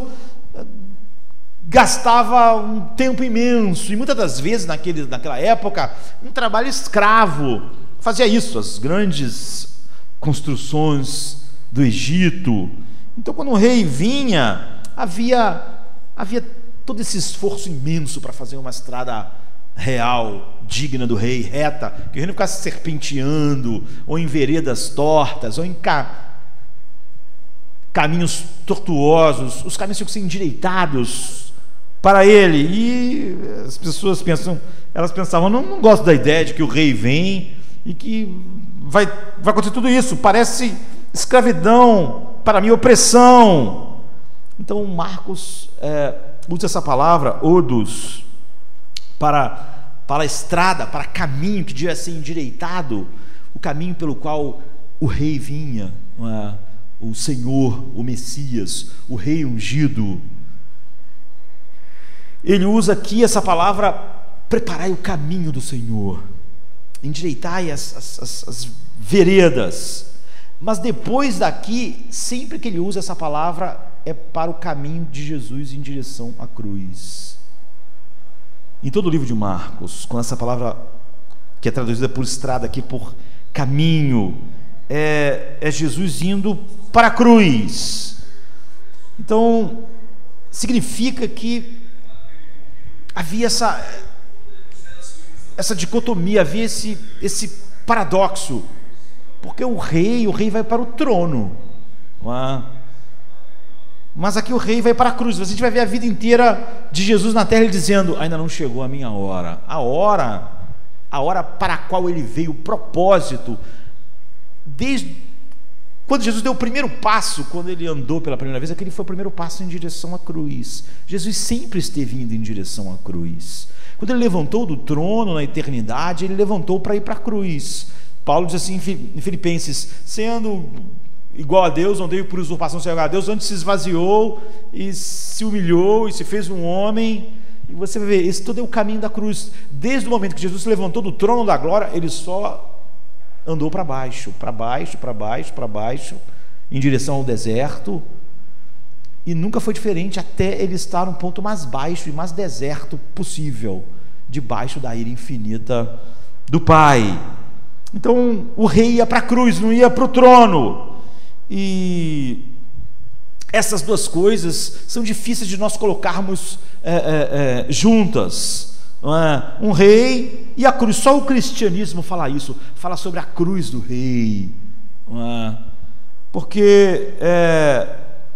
gastava um tempo imenso, e muitas das vezes naquele, naquela época um trabalho escravo fazia isso, as grandes construções do Egito. Então, quando o rei vinha, havia, havia todo esse esforço imenso para fazer uma estrada real, digna do rei, reta, que o rei não ficasse serpenteando, ou em veredas tortas, ou em ca... caminhos tortuosos. Os caminhos tinham que ser endireitados para ele. E as pessoas pensam, elas pensavam, não, não gosto da ideia de que o rei vem e que vai, vai acontecer tudo isso, parece escravidão para mim, opressão. Então Marcos é, usa essa palavra, odos, para, para a estrada, para caminho que devia ser endireitado, o caminho pelo qual o rei vinha, não é? O Senhor, o Messias, o rei ungido. Ele usa aqui essa palavra, preparai o caminho do Senhor, endireitai as, as, as, as veredas. Mas depois daqui, sempre que ele usa essa palavra, é para o caminho de Jesus em direção à cruz. Em todo o livro de Marcos, com essa palavra que é traduzida por estrada aqui, por caminho, é, é Jesus indo para a cruz. Então, significa que havia essa, essa dicotomia, havia esse, esse paradoxo. Porque o rei, o rei vai para o trono, não é? Mas aqui o rei vai para a cruz. A gente vai ver a vida inteira de Jesus na terra, ele dizendo, ainda não chegou a minha hora. A hora, a hora para a qual ele veio, o propósito. Desde quando Jesus deu o primeiro passo, quando ele andou pela primeira vez, aquele foi o primeiro passo em direção à cruz. Jesus sempre esteve indo em direção à cruz. Quando ele levantou do trono na eternidade, ele levantou para ir para a cruz. Paulo diz assim em Filipenses, sendo igual a Deus, não veio por usurpação ser igual a Deus, antes se esvaziou e se humilhou e se fez um homem. E você vai ver, esse todo é o caminho da cruz. Desde o momento que Jesus se levantou do trono da glória, ele só andou para baixo, para baixo, para baixo, para baixo, em direção ao deserto, e nunca foi diferente até ele estar no ponto mais baixo e mais deserto possível, debaixo da ira infinita do Pai. Então o rei ia para a cruz, não ia para o trono. E essas duas coisas são difíceis de nós colocarmos é, é, é, juntas, não é? Um rei e a cruz. Só o cristianismo fala isso, fala sobre a cruz do rei, não é? Porque é,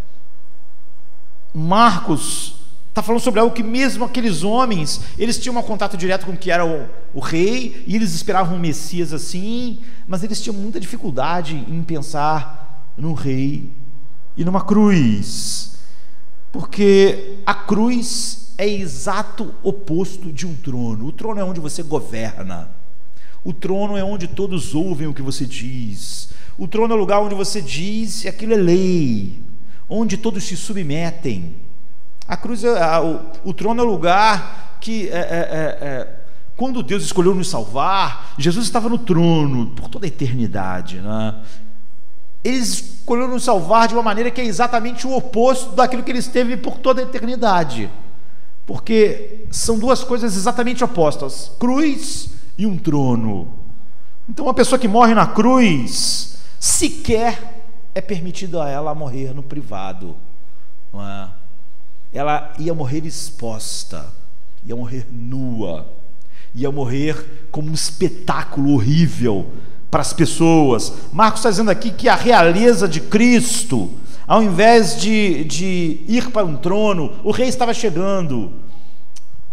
Marcos está falando sobre algo que mesmo aqueles homens, eles tinham um contato direto com o que era o, o rei, e eles esperavam um Messias assim, mas eles tinham muita dificuldade em pensar num rei e numa cruz, porque a cruz é exato oposto de um trono. O trono é onde você governa, o trono é onde todos ouvem o que você diz, o trono é o lugar onde você diz e aquilo é lei, onde todos se submetem. A cruz, é, a, o, o trono é o lugar que, é, é, é, quando Deus escolheu nos salvar, Jesus estava no trono por toda a eternidade, né? Ele escolheu nos salvar de uma maneira que é exatamente o oposto daquilo que ele esteve por toda a eternidade, porque são duas coisas exatamente opostas, cruz e um trono. Então uma pessoa que morre na cruz, sequer é permitido a ela morrer no privado, não é? Ela ia morrer exposta, ia morrer nua, ia morrer como um espetáculo horrível para as pessoas. Marcos está dizendo aqui que a realeza de Cristo, ao invés de, de ir para um trono, o rei estava chegando,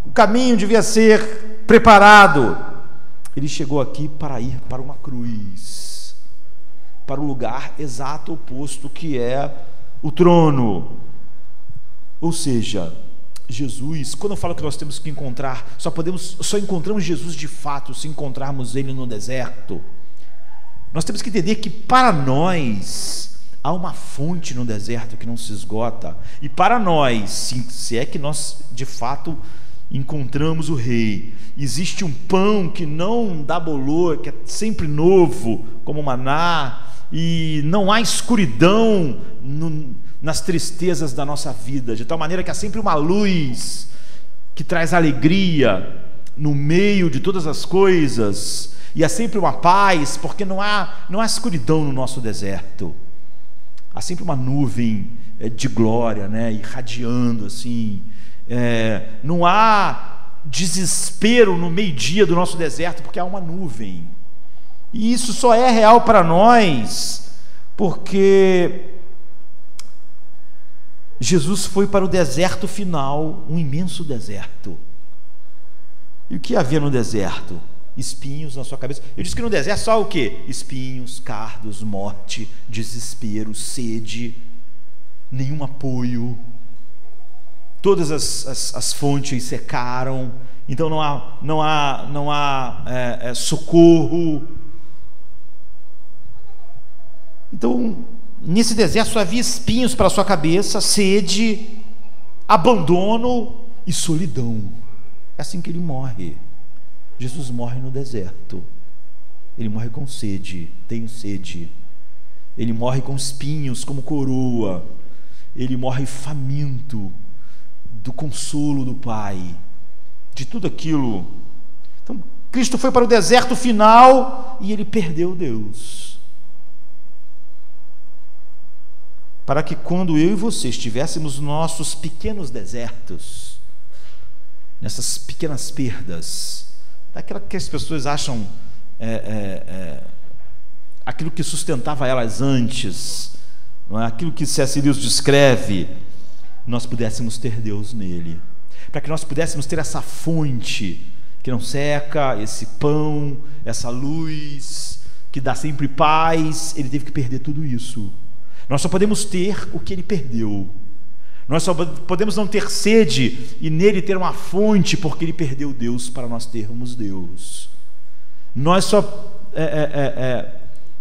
o caminho devia ser preparado. Ele chegou aqui para ir para uma cruz, para o lugar exato oposto, que é o trono. Ou seja, Jesus, quando eu falo que nós temos que encontrar, só podemos, só encontramos Jesus de fato se encontrarmos Ele no deserto. Nós temos que entender que para nós há uma fonte no deserto que não se esgota, e para nós, se, se é que nós de fato encontramos o Rei, existe um pão que não dá bolor, que é sempre novo, como o maná, e não há escuridão no, nas tristezas da nossa vida, de tal maneira que há sempre uma luz que traz alegria no meio de todas as coisas, e há sempre uma paz, porque não há, não há escuridão no nosso deserto. Há sempre uma nuvem de glória, né, irradiando assim. É, não há desespero no meio-dia do nosso deserto, porque há uma nuvem. E isso só é real para nós porque Jesus foi para o deserto final, um imenso deserto. E o que havia no deserto? Espinhos na sua cabeça. Eu disse que no deserto só o quê? Espinhos, cardos, morte, desespero, sede, nenhum apoio. Todas as, as, as fontes secaram, então não há, não há, não há é, é, socorro. Então, nesse deserto só havia espinhos para a sua cabeça, sede, abandono e solidão. É assim que ele morre. Jesus morre no deserto. Ele morre com sede, tenho sede. Ele morre com espinhos como coroa. Ele morre faminto do consolo do Pai, de tudo aquilo. Então, Cristo foi para o deserto final e ele perdeu Deus, para que quando eu e você estivéssemos nossos pequenos desertos, nessas pequenas perdas, daquela que as pessoas acham é, é, é, aquilo que sustentava elas antes, não é? Aquilo que C S Lewis descreve, nós pudéssemos ter Deus nele, para que nós pudéssemos ter essa fonte que não seca, esse pão, essa luz que dá sempre paz. Ele teve que perder tudo isso. Nós só podemos ter o que ele perdeu. Nós só podemos não ter sede e nele ter uma fonte, porque ele perdeu Deus para nós termos Deus. Nós só é, é, é,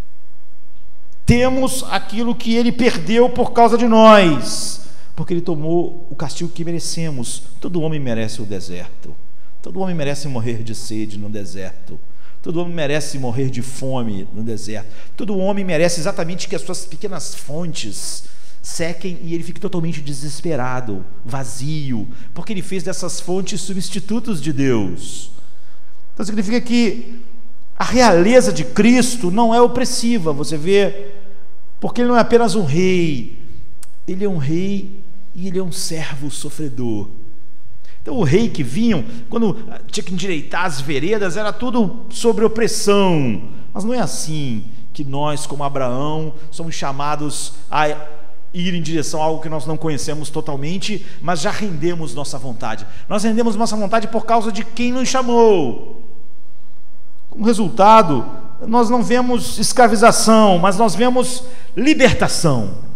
temos aquilo que ele perdeu por causa de nós, porque ele tomou o castigo que merecemos. Todo homem merece o deserto. Todo homem merece morrer de sede no deserto. Todo homem merece morrer de fome no deserto. Todo homem merece exatamente que as suas pequenas fontes sequem e ele fique totalmente desesperado, vazio, porque ele fez dessas fontes substitutos de Deus. Então significa que a realeza de Cristo não é opressiva, você vê, porque ele não é apenas um rei, ele é um rei e ele é um servo sofredor. Então o rei que vinha, quando tinha que endireitar as veredas, era tudo sobre opressão, mas não é assim que nós, como Abraão, somos chamados a ir em direção a algo que nós não conhecemos totalmente, mas já rendemos nossa vontade. Nós rendemos nossa vontade por causa de quem nos chamou. Como resultado, nós não vemos escravização, mas nós vemos libertação.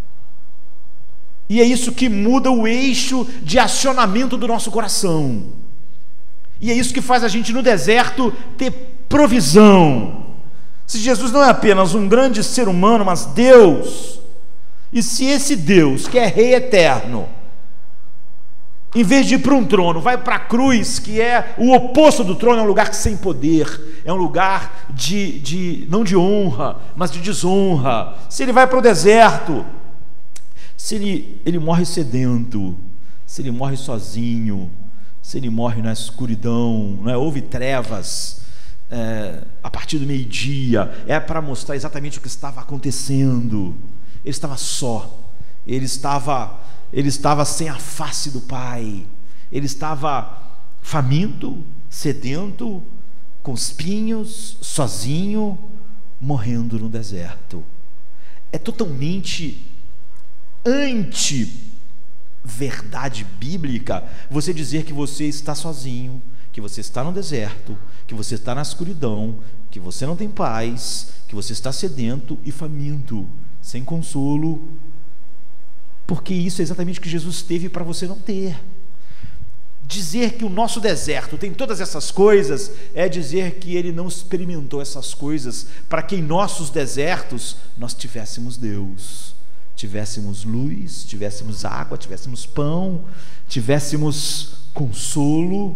E é isso que muda o eixo de acionamento do nosso coração. E é isso que faz a gente no deserto ter provisão. Se Jesus não é apenas um grande ser humano, mas Deus, e se esse Deus, que é Rei eterno, em vez de ir para um trono, vai para a cruz, que é o oposto do trono, é um lugar sem poder, é um lugar de, de não de honra, mas de desonra. Se ele vai para o deserto, se ele, ele morre sedento, se ele morre sozinho, se ele morre na escuridão, não é? Houve trevas é, a partir do meio-dia, é para mostrar exatamente o que estava acontecendo. Ele estava só, ele estava, ele estava sem a face do Pai, ele estava faminto, sedento, com espinhos, sozinho, morrendo no deserto. É totalmente anti verdade bíblica você dizer que você está sozinho, que você está no deserto, que você está na escuridão, que você não tem paz, que você está sedento e faminto, sem consolo, porque isso é exatamente o que Jesus teve para você não ter. Dizer que o nosso deserto tem todas essas coisas é dizer que ele não experimentou essas coisas para que em nossos desertos nós tivéssemos Deus, tivéssemos luz, tivéssemos água, tivéssemos pão, tivéssemos consolo.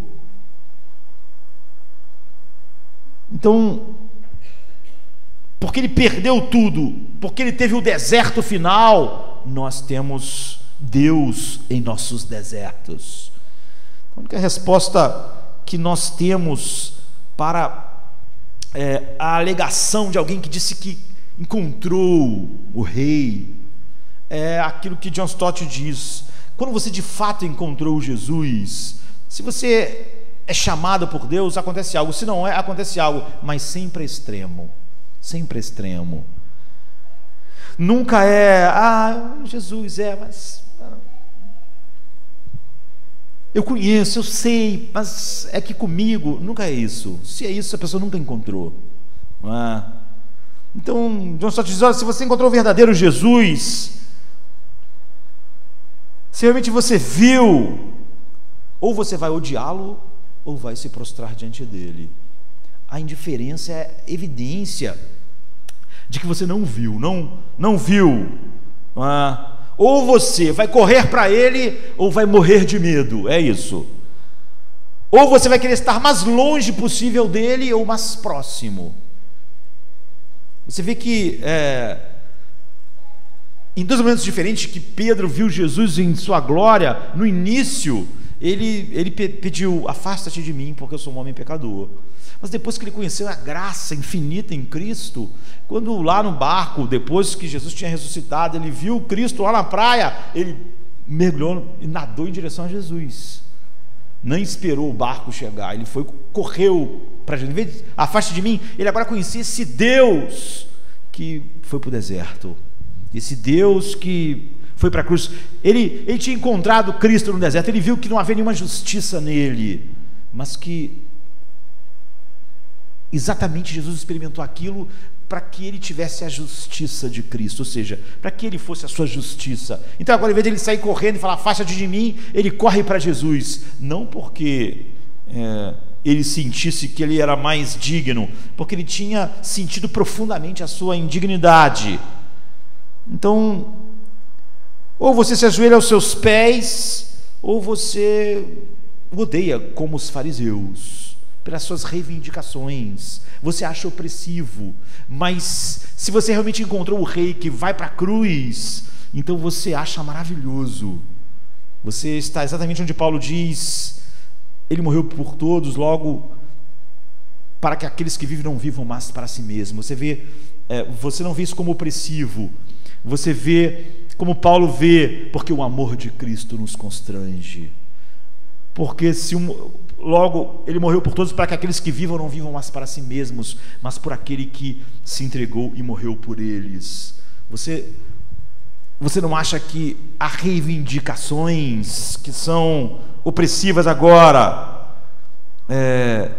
Então, porque ele perdeu tudo, porque ele teve o deserto final, nós temos Deus em nossos desertos. A única resposta que nós temos para é, a alegação de alguém que disse que encontrou o rei é aquilo que John Stott diz: quando você de fato encontrou Jesus, se você é chamado por Deus, acontece algo, se não é, acontece algo, mas sempre extremo, sempre extremo. Nunca é, ah, Jesus é, mas eu conheço, eu sei, mas é que comigo, nunca é isso. Se é isso, a pessoa nunca encontrou, não é? Então, John Stott diz: olha, se você encontrou o verdadeiro Jesus, se realmente você viu, ou você vai odiá-lo, ou vai se prostrar diante dele. A indiferença é evidência de que você não viu, não, não viu, não é? Ou você vai correr para ele, ou vai morrer de medo, é isso. Ou você vai querer estar mais longe possível dele, ou mais próximo. Você vê que é, em dois momentos diferentes que Pedro viu Jesus em sua glória, no início ele, ele pediu: afasta-te de mim, porque eu sou um homem pecador. Mas depois que ele conheceu a graça infinita em Cristo, quando lá no barco, depois que Jesus tinha ressuscitado, ele viu Cristo lá na praia, ele mergulhou e nadou em direção a Jesus. Não esperou o barco chegar, ele foi, correu para Jesus. Em vez de afaste de mim, ele agora conhecia esse Deus que foi para o deserto, esse Deus que foi para a cruz. Ele, ele tinha encontrado Cristo no deserto, ele viu que não havia nenhuma justiça nele, mas que exatamente Jesus experimentou aquilo para que ele tivesse a justiça de Cristo, ou seja, para que ele fosse a sua justiça. Então agora, em vez de ele sair correndo e falar afasta-te de mim, ele corre para Jesus, não porque é, ele sentisse que ele era mais digno, porque ele tinha sentido profundamente a sua indignidade. Então, ou você se ajoelha aos seus pés, ou você o odeia como os fariseus, pelas suas reivindicações, você acha opressivo. Mas se você realmente encontrou o rei que vai para a cruz, então você acha maravilhoso. Você está exatamente onde Paulo diz: ele morreu por todos, logo para que aqueles que vivem não vivam mais para si mesmos. Você vê, é, você não vê isso como opressivo, você vê como Paulo vê, porque o amor de Cristo nos constrange. Porque se um, logo ele morreu por todos, para que aqueles que vivam não vivam mais para si mesmos, mas por aquele que se entregou e morreu por eles. Você, você não acha que há reivindicações que são opressivas agora? É,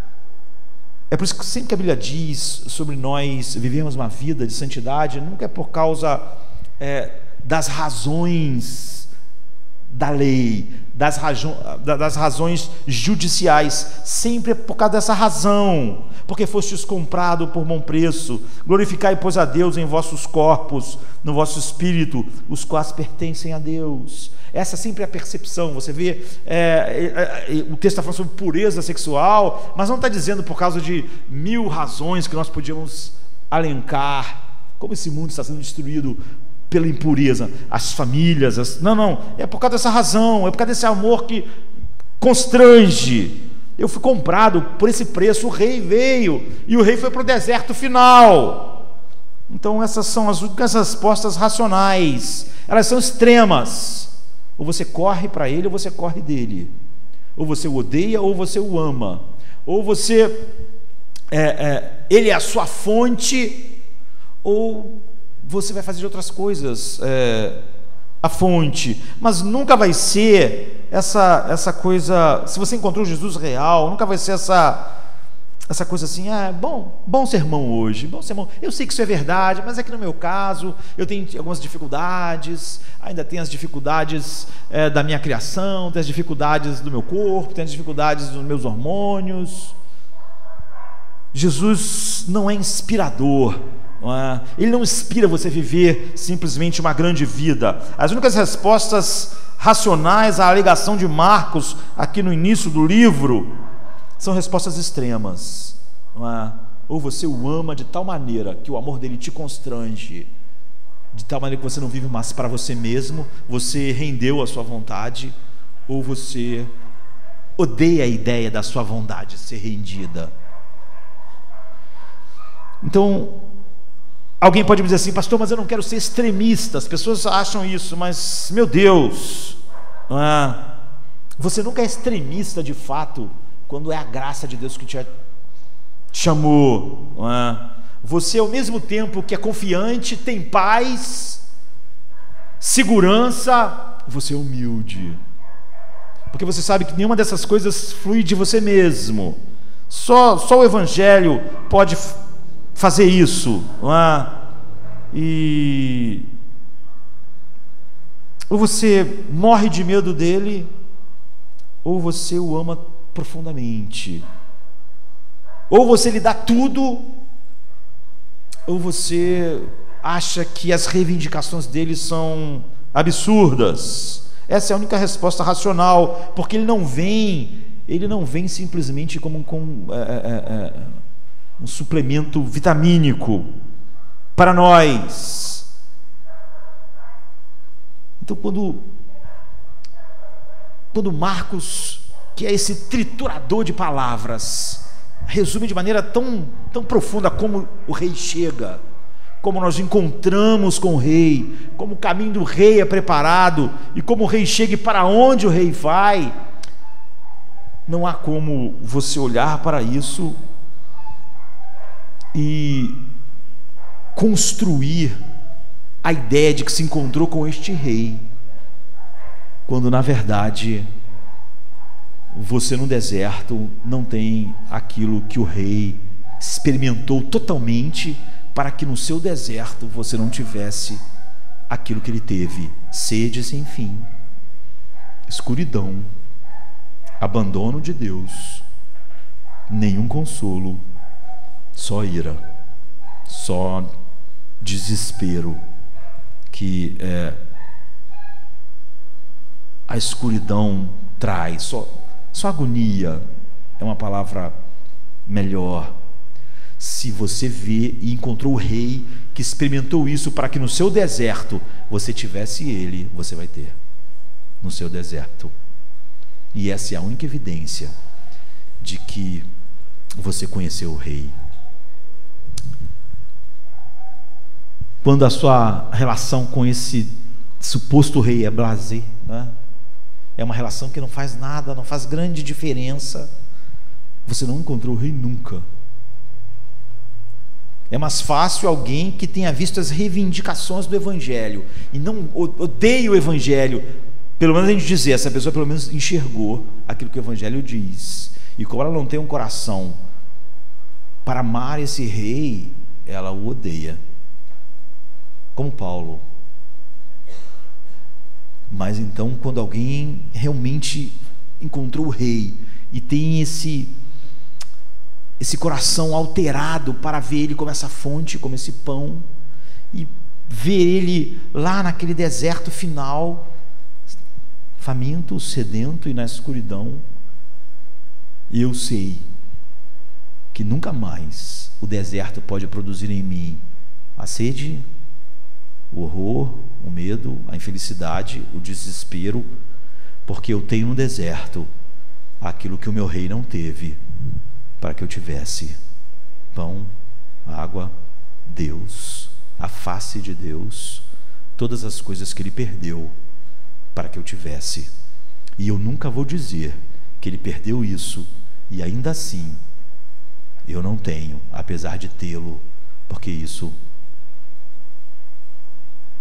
é por isso que sempre que a Bíblia diz sobre nós vivermos uma vida de santidade, nunca é por causa é, das razões da lei, das, rajo, das razões judiciais, sempre é por causa dessa razão, porque fostes comprado por bom preço. Glorificai, pois, a Deus em vossos corpos, no vosso espírito, os quais pertencem a Deus. Essa sempre é a percepção. Você vê, é, é, é, o texto está falando sobre pureza sexual, mas não está dizendo por causa de mil razões que nós podíamos alencar, como esse mundo está sendo destruído pela impureza, as famílias, as... não, não, é por causa dessa razão, é por causa desse amor que constrange. Eu fui comprado por esse preço, o rei veio, e o rei foi para o deserto final. Então essas são as únicas respostas racionais, elas são extremas. Ou você corre para ele, ou você corre dele, ou você o odeia, ou você o ama, ou você, é, é, ele é a sua fonte, ou você vai fazer outras coisas. É, a fonte, mas nunca vai ser essa, essa coisa, se você encontrou Jesus real, nunca vai ser essa, essa coisa assim, ah, bom, bom sermão hoje, bom sermão, eu sei que isso é verdade, mas é que no meu caso, eu tenho algumas dificuldades, ainda tenho as dificuldades é, da minha criação, tenho as dificuldades do meu corpo, tenho as dificuldades dos meus hormônios. Jesus não é inspirador, não é? Ele não inspira você a viver simplesmente uma grande vida. As únicas respostas racionais à alegação de Marcos, aqui no início do livro, são respostas extremas, não é? Ou você o ama de tal maneira que o amor dele te constrange, de tal maneira que você não vive mais para você mesmo, você rendeu a sua vontade, ou você odeia a ideia da sua vontade ser rendida. Então, alguém pode me dizer assim, pastor, mas eu não quero ser extremista. As pessoas acham isso, mas, meu Deus, não é? Você nunca é extremista de fato quando é a graça de Deus que te chamou, não é? Você, ao mesmo tempo que é confiante, tem paz, segurança, você é humilde, porque você sabe que nenhuma dessas coisas flui de você mesmo. Só, só o Evangelho pode fazer isso, não é? E ou você morre de medo dele, ou você o ama profundamente. Ou você lhe dá tudo, ou você acha que as reivindicações dele são absurdas. Essa é a única resposta racional, porque ele não vem, ele não vem simplesmente como, como é, é, é, um suplemento vitamínico para nós. Então, quando, quando Marcos, que é esse triturador de palavras, resume de maneira tão, tão profunda como o rei chega, como nós encontramos com o rei, como o caminho do rei é preparado, e como o rei chega e para onde o rei vai, não há como você olhar para isso e construir a ideia de que se encontrou com este rei, quando na verdade você no deserto não tem aquilo que o rei experimentou totalmente, para que no seu deserto você não tivesse aquilo que ele teve: sede sem fim, escuridão, abandono de Deus, nenhum consolo, só ira, só desespero, que é, a escuridão traz, só, só agonia é uma palavra melhor. Se você vê e encontrou o rei que experimentou isso, para que no seu deserto você tivesse ele, você vai ter no seu deserto. E essa é a única evidência de que você conheceu o rei. Quando a sua relação com esse suposto rei é blasé, né? É uma relação que não faz nada, não faz grande diferença, você não encontrou o rei nunca. É mais fácil alguém que tenha visto as reivindicações do Evangelho e não odeia o Evangelho, pelo menos a gente dizer, essa pessoa pelo menos enxergou aquilo que o Evangelho diz, e como ela não tem um coração para amar esse rei, ela o odeia, como Paulo. Mas então, quando alguém realmente encontrou o rei e tem esse esse coração alterado para ver ele como essa fonte, como esse pão, e ver ele lá naquele deserto final, faminto, sedento e na escuridão, eu sei que nunca mais o deserto pode produzir em mim a sede, o horror, o medo, a infelicidade, o desespero, porque eu tenho no deserto aquilo que o meu rei não teve, para que eu tivesse: pão, água, Deus, a face de Deus, todas as coisas que ele perdeu para que eu tivesse. E eu nunca vou dizer que ele perdeu isso e ainda assim eu não tenho, apesar de tê-lo, porque isso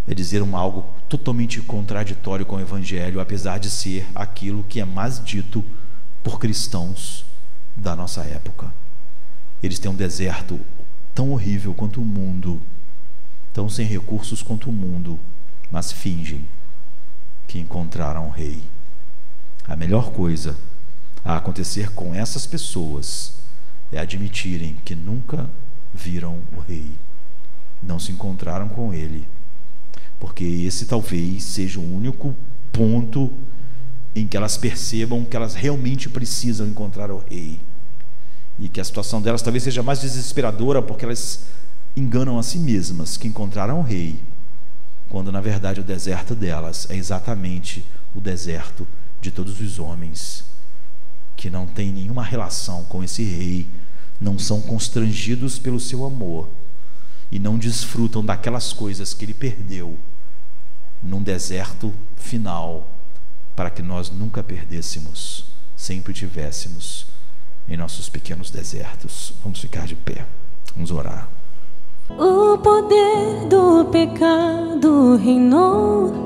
é dizer um algo totalmente contraditório com o Evangelho, apesar de ser aquilo que é mais dito por cristãos da nossa época. Eles têm um deserto tão horrível quanto o mundo, tão sem recursos quanto o mundo, mas fingem que encontraram o rei. A melhor coisa a acontecer com essas pessoas é admitirem que nunca viram o rei, não se encontraram com ele, porque esse talvez seja o único ponto em que elas percebam que elas realmente precisam encontrar o rei, e que a situação delas talvez seja mais desesperadora porque elas enganam a si mesmas que encontraram o rei, quando na verdade o deserto delas é exatamente o deserto de todos os homens que não têm nenhuma relação com esse rei, não são constrangidos pelo seu amor e não desfrutam daquelas coisas que ele perdeu num deserto final, para que nós nunca perdêssemos, sempre tivéssemos em nossos pequenos desertos. Vamos ficar de pé, vamos orar. O poder do pecado reinou,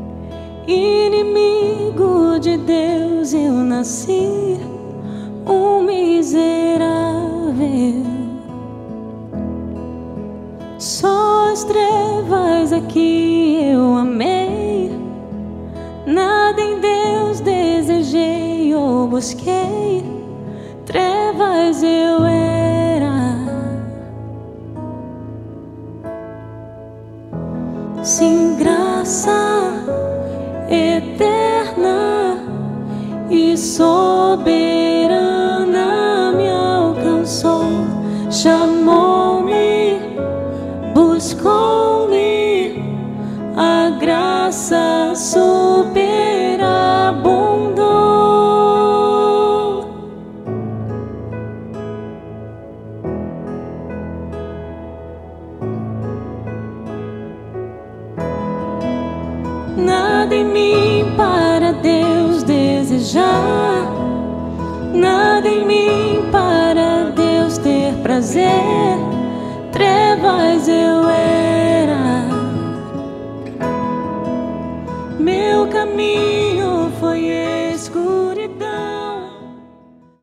inimigo de Deus eu nasci, um miserável. Só as trevas aqui eu amei, nada em Deus desejei ou busquei, trevas eu era. Sim, graça eterna e soberana me alcançou, chamou-me, buscou-me, a graça superabundou. Nada em mim para Deus desejar, nada em mim para Deus ter prazer, trevas eu era. Meu caminho foi escuro.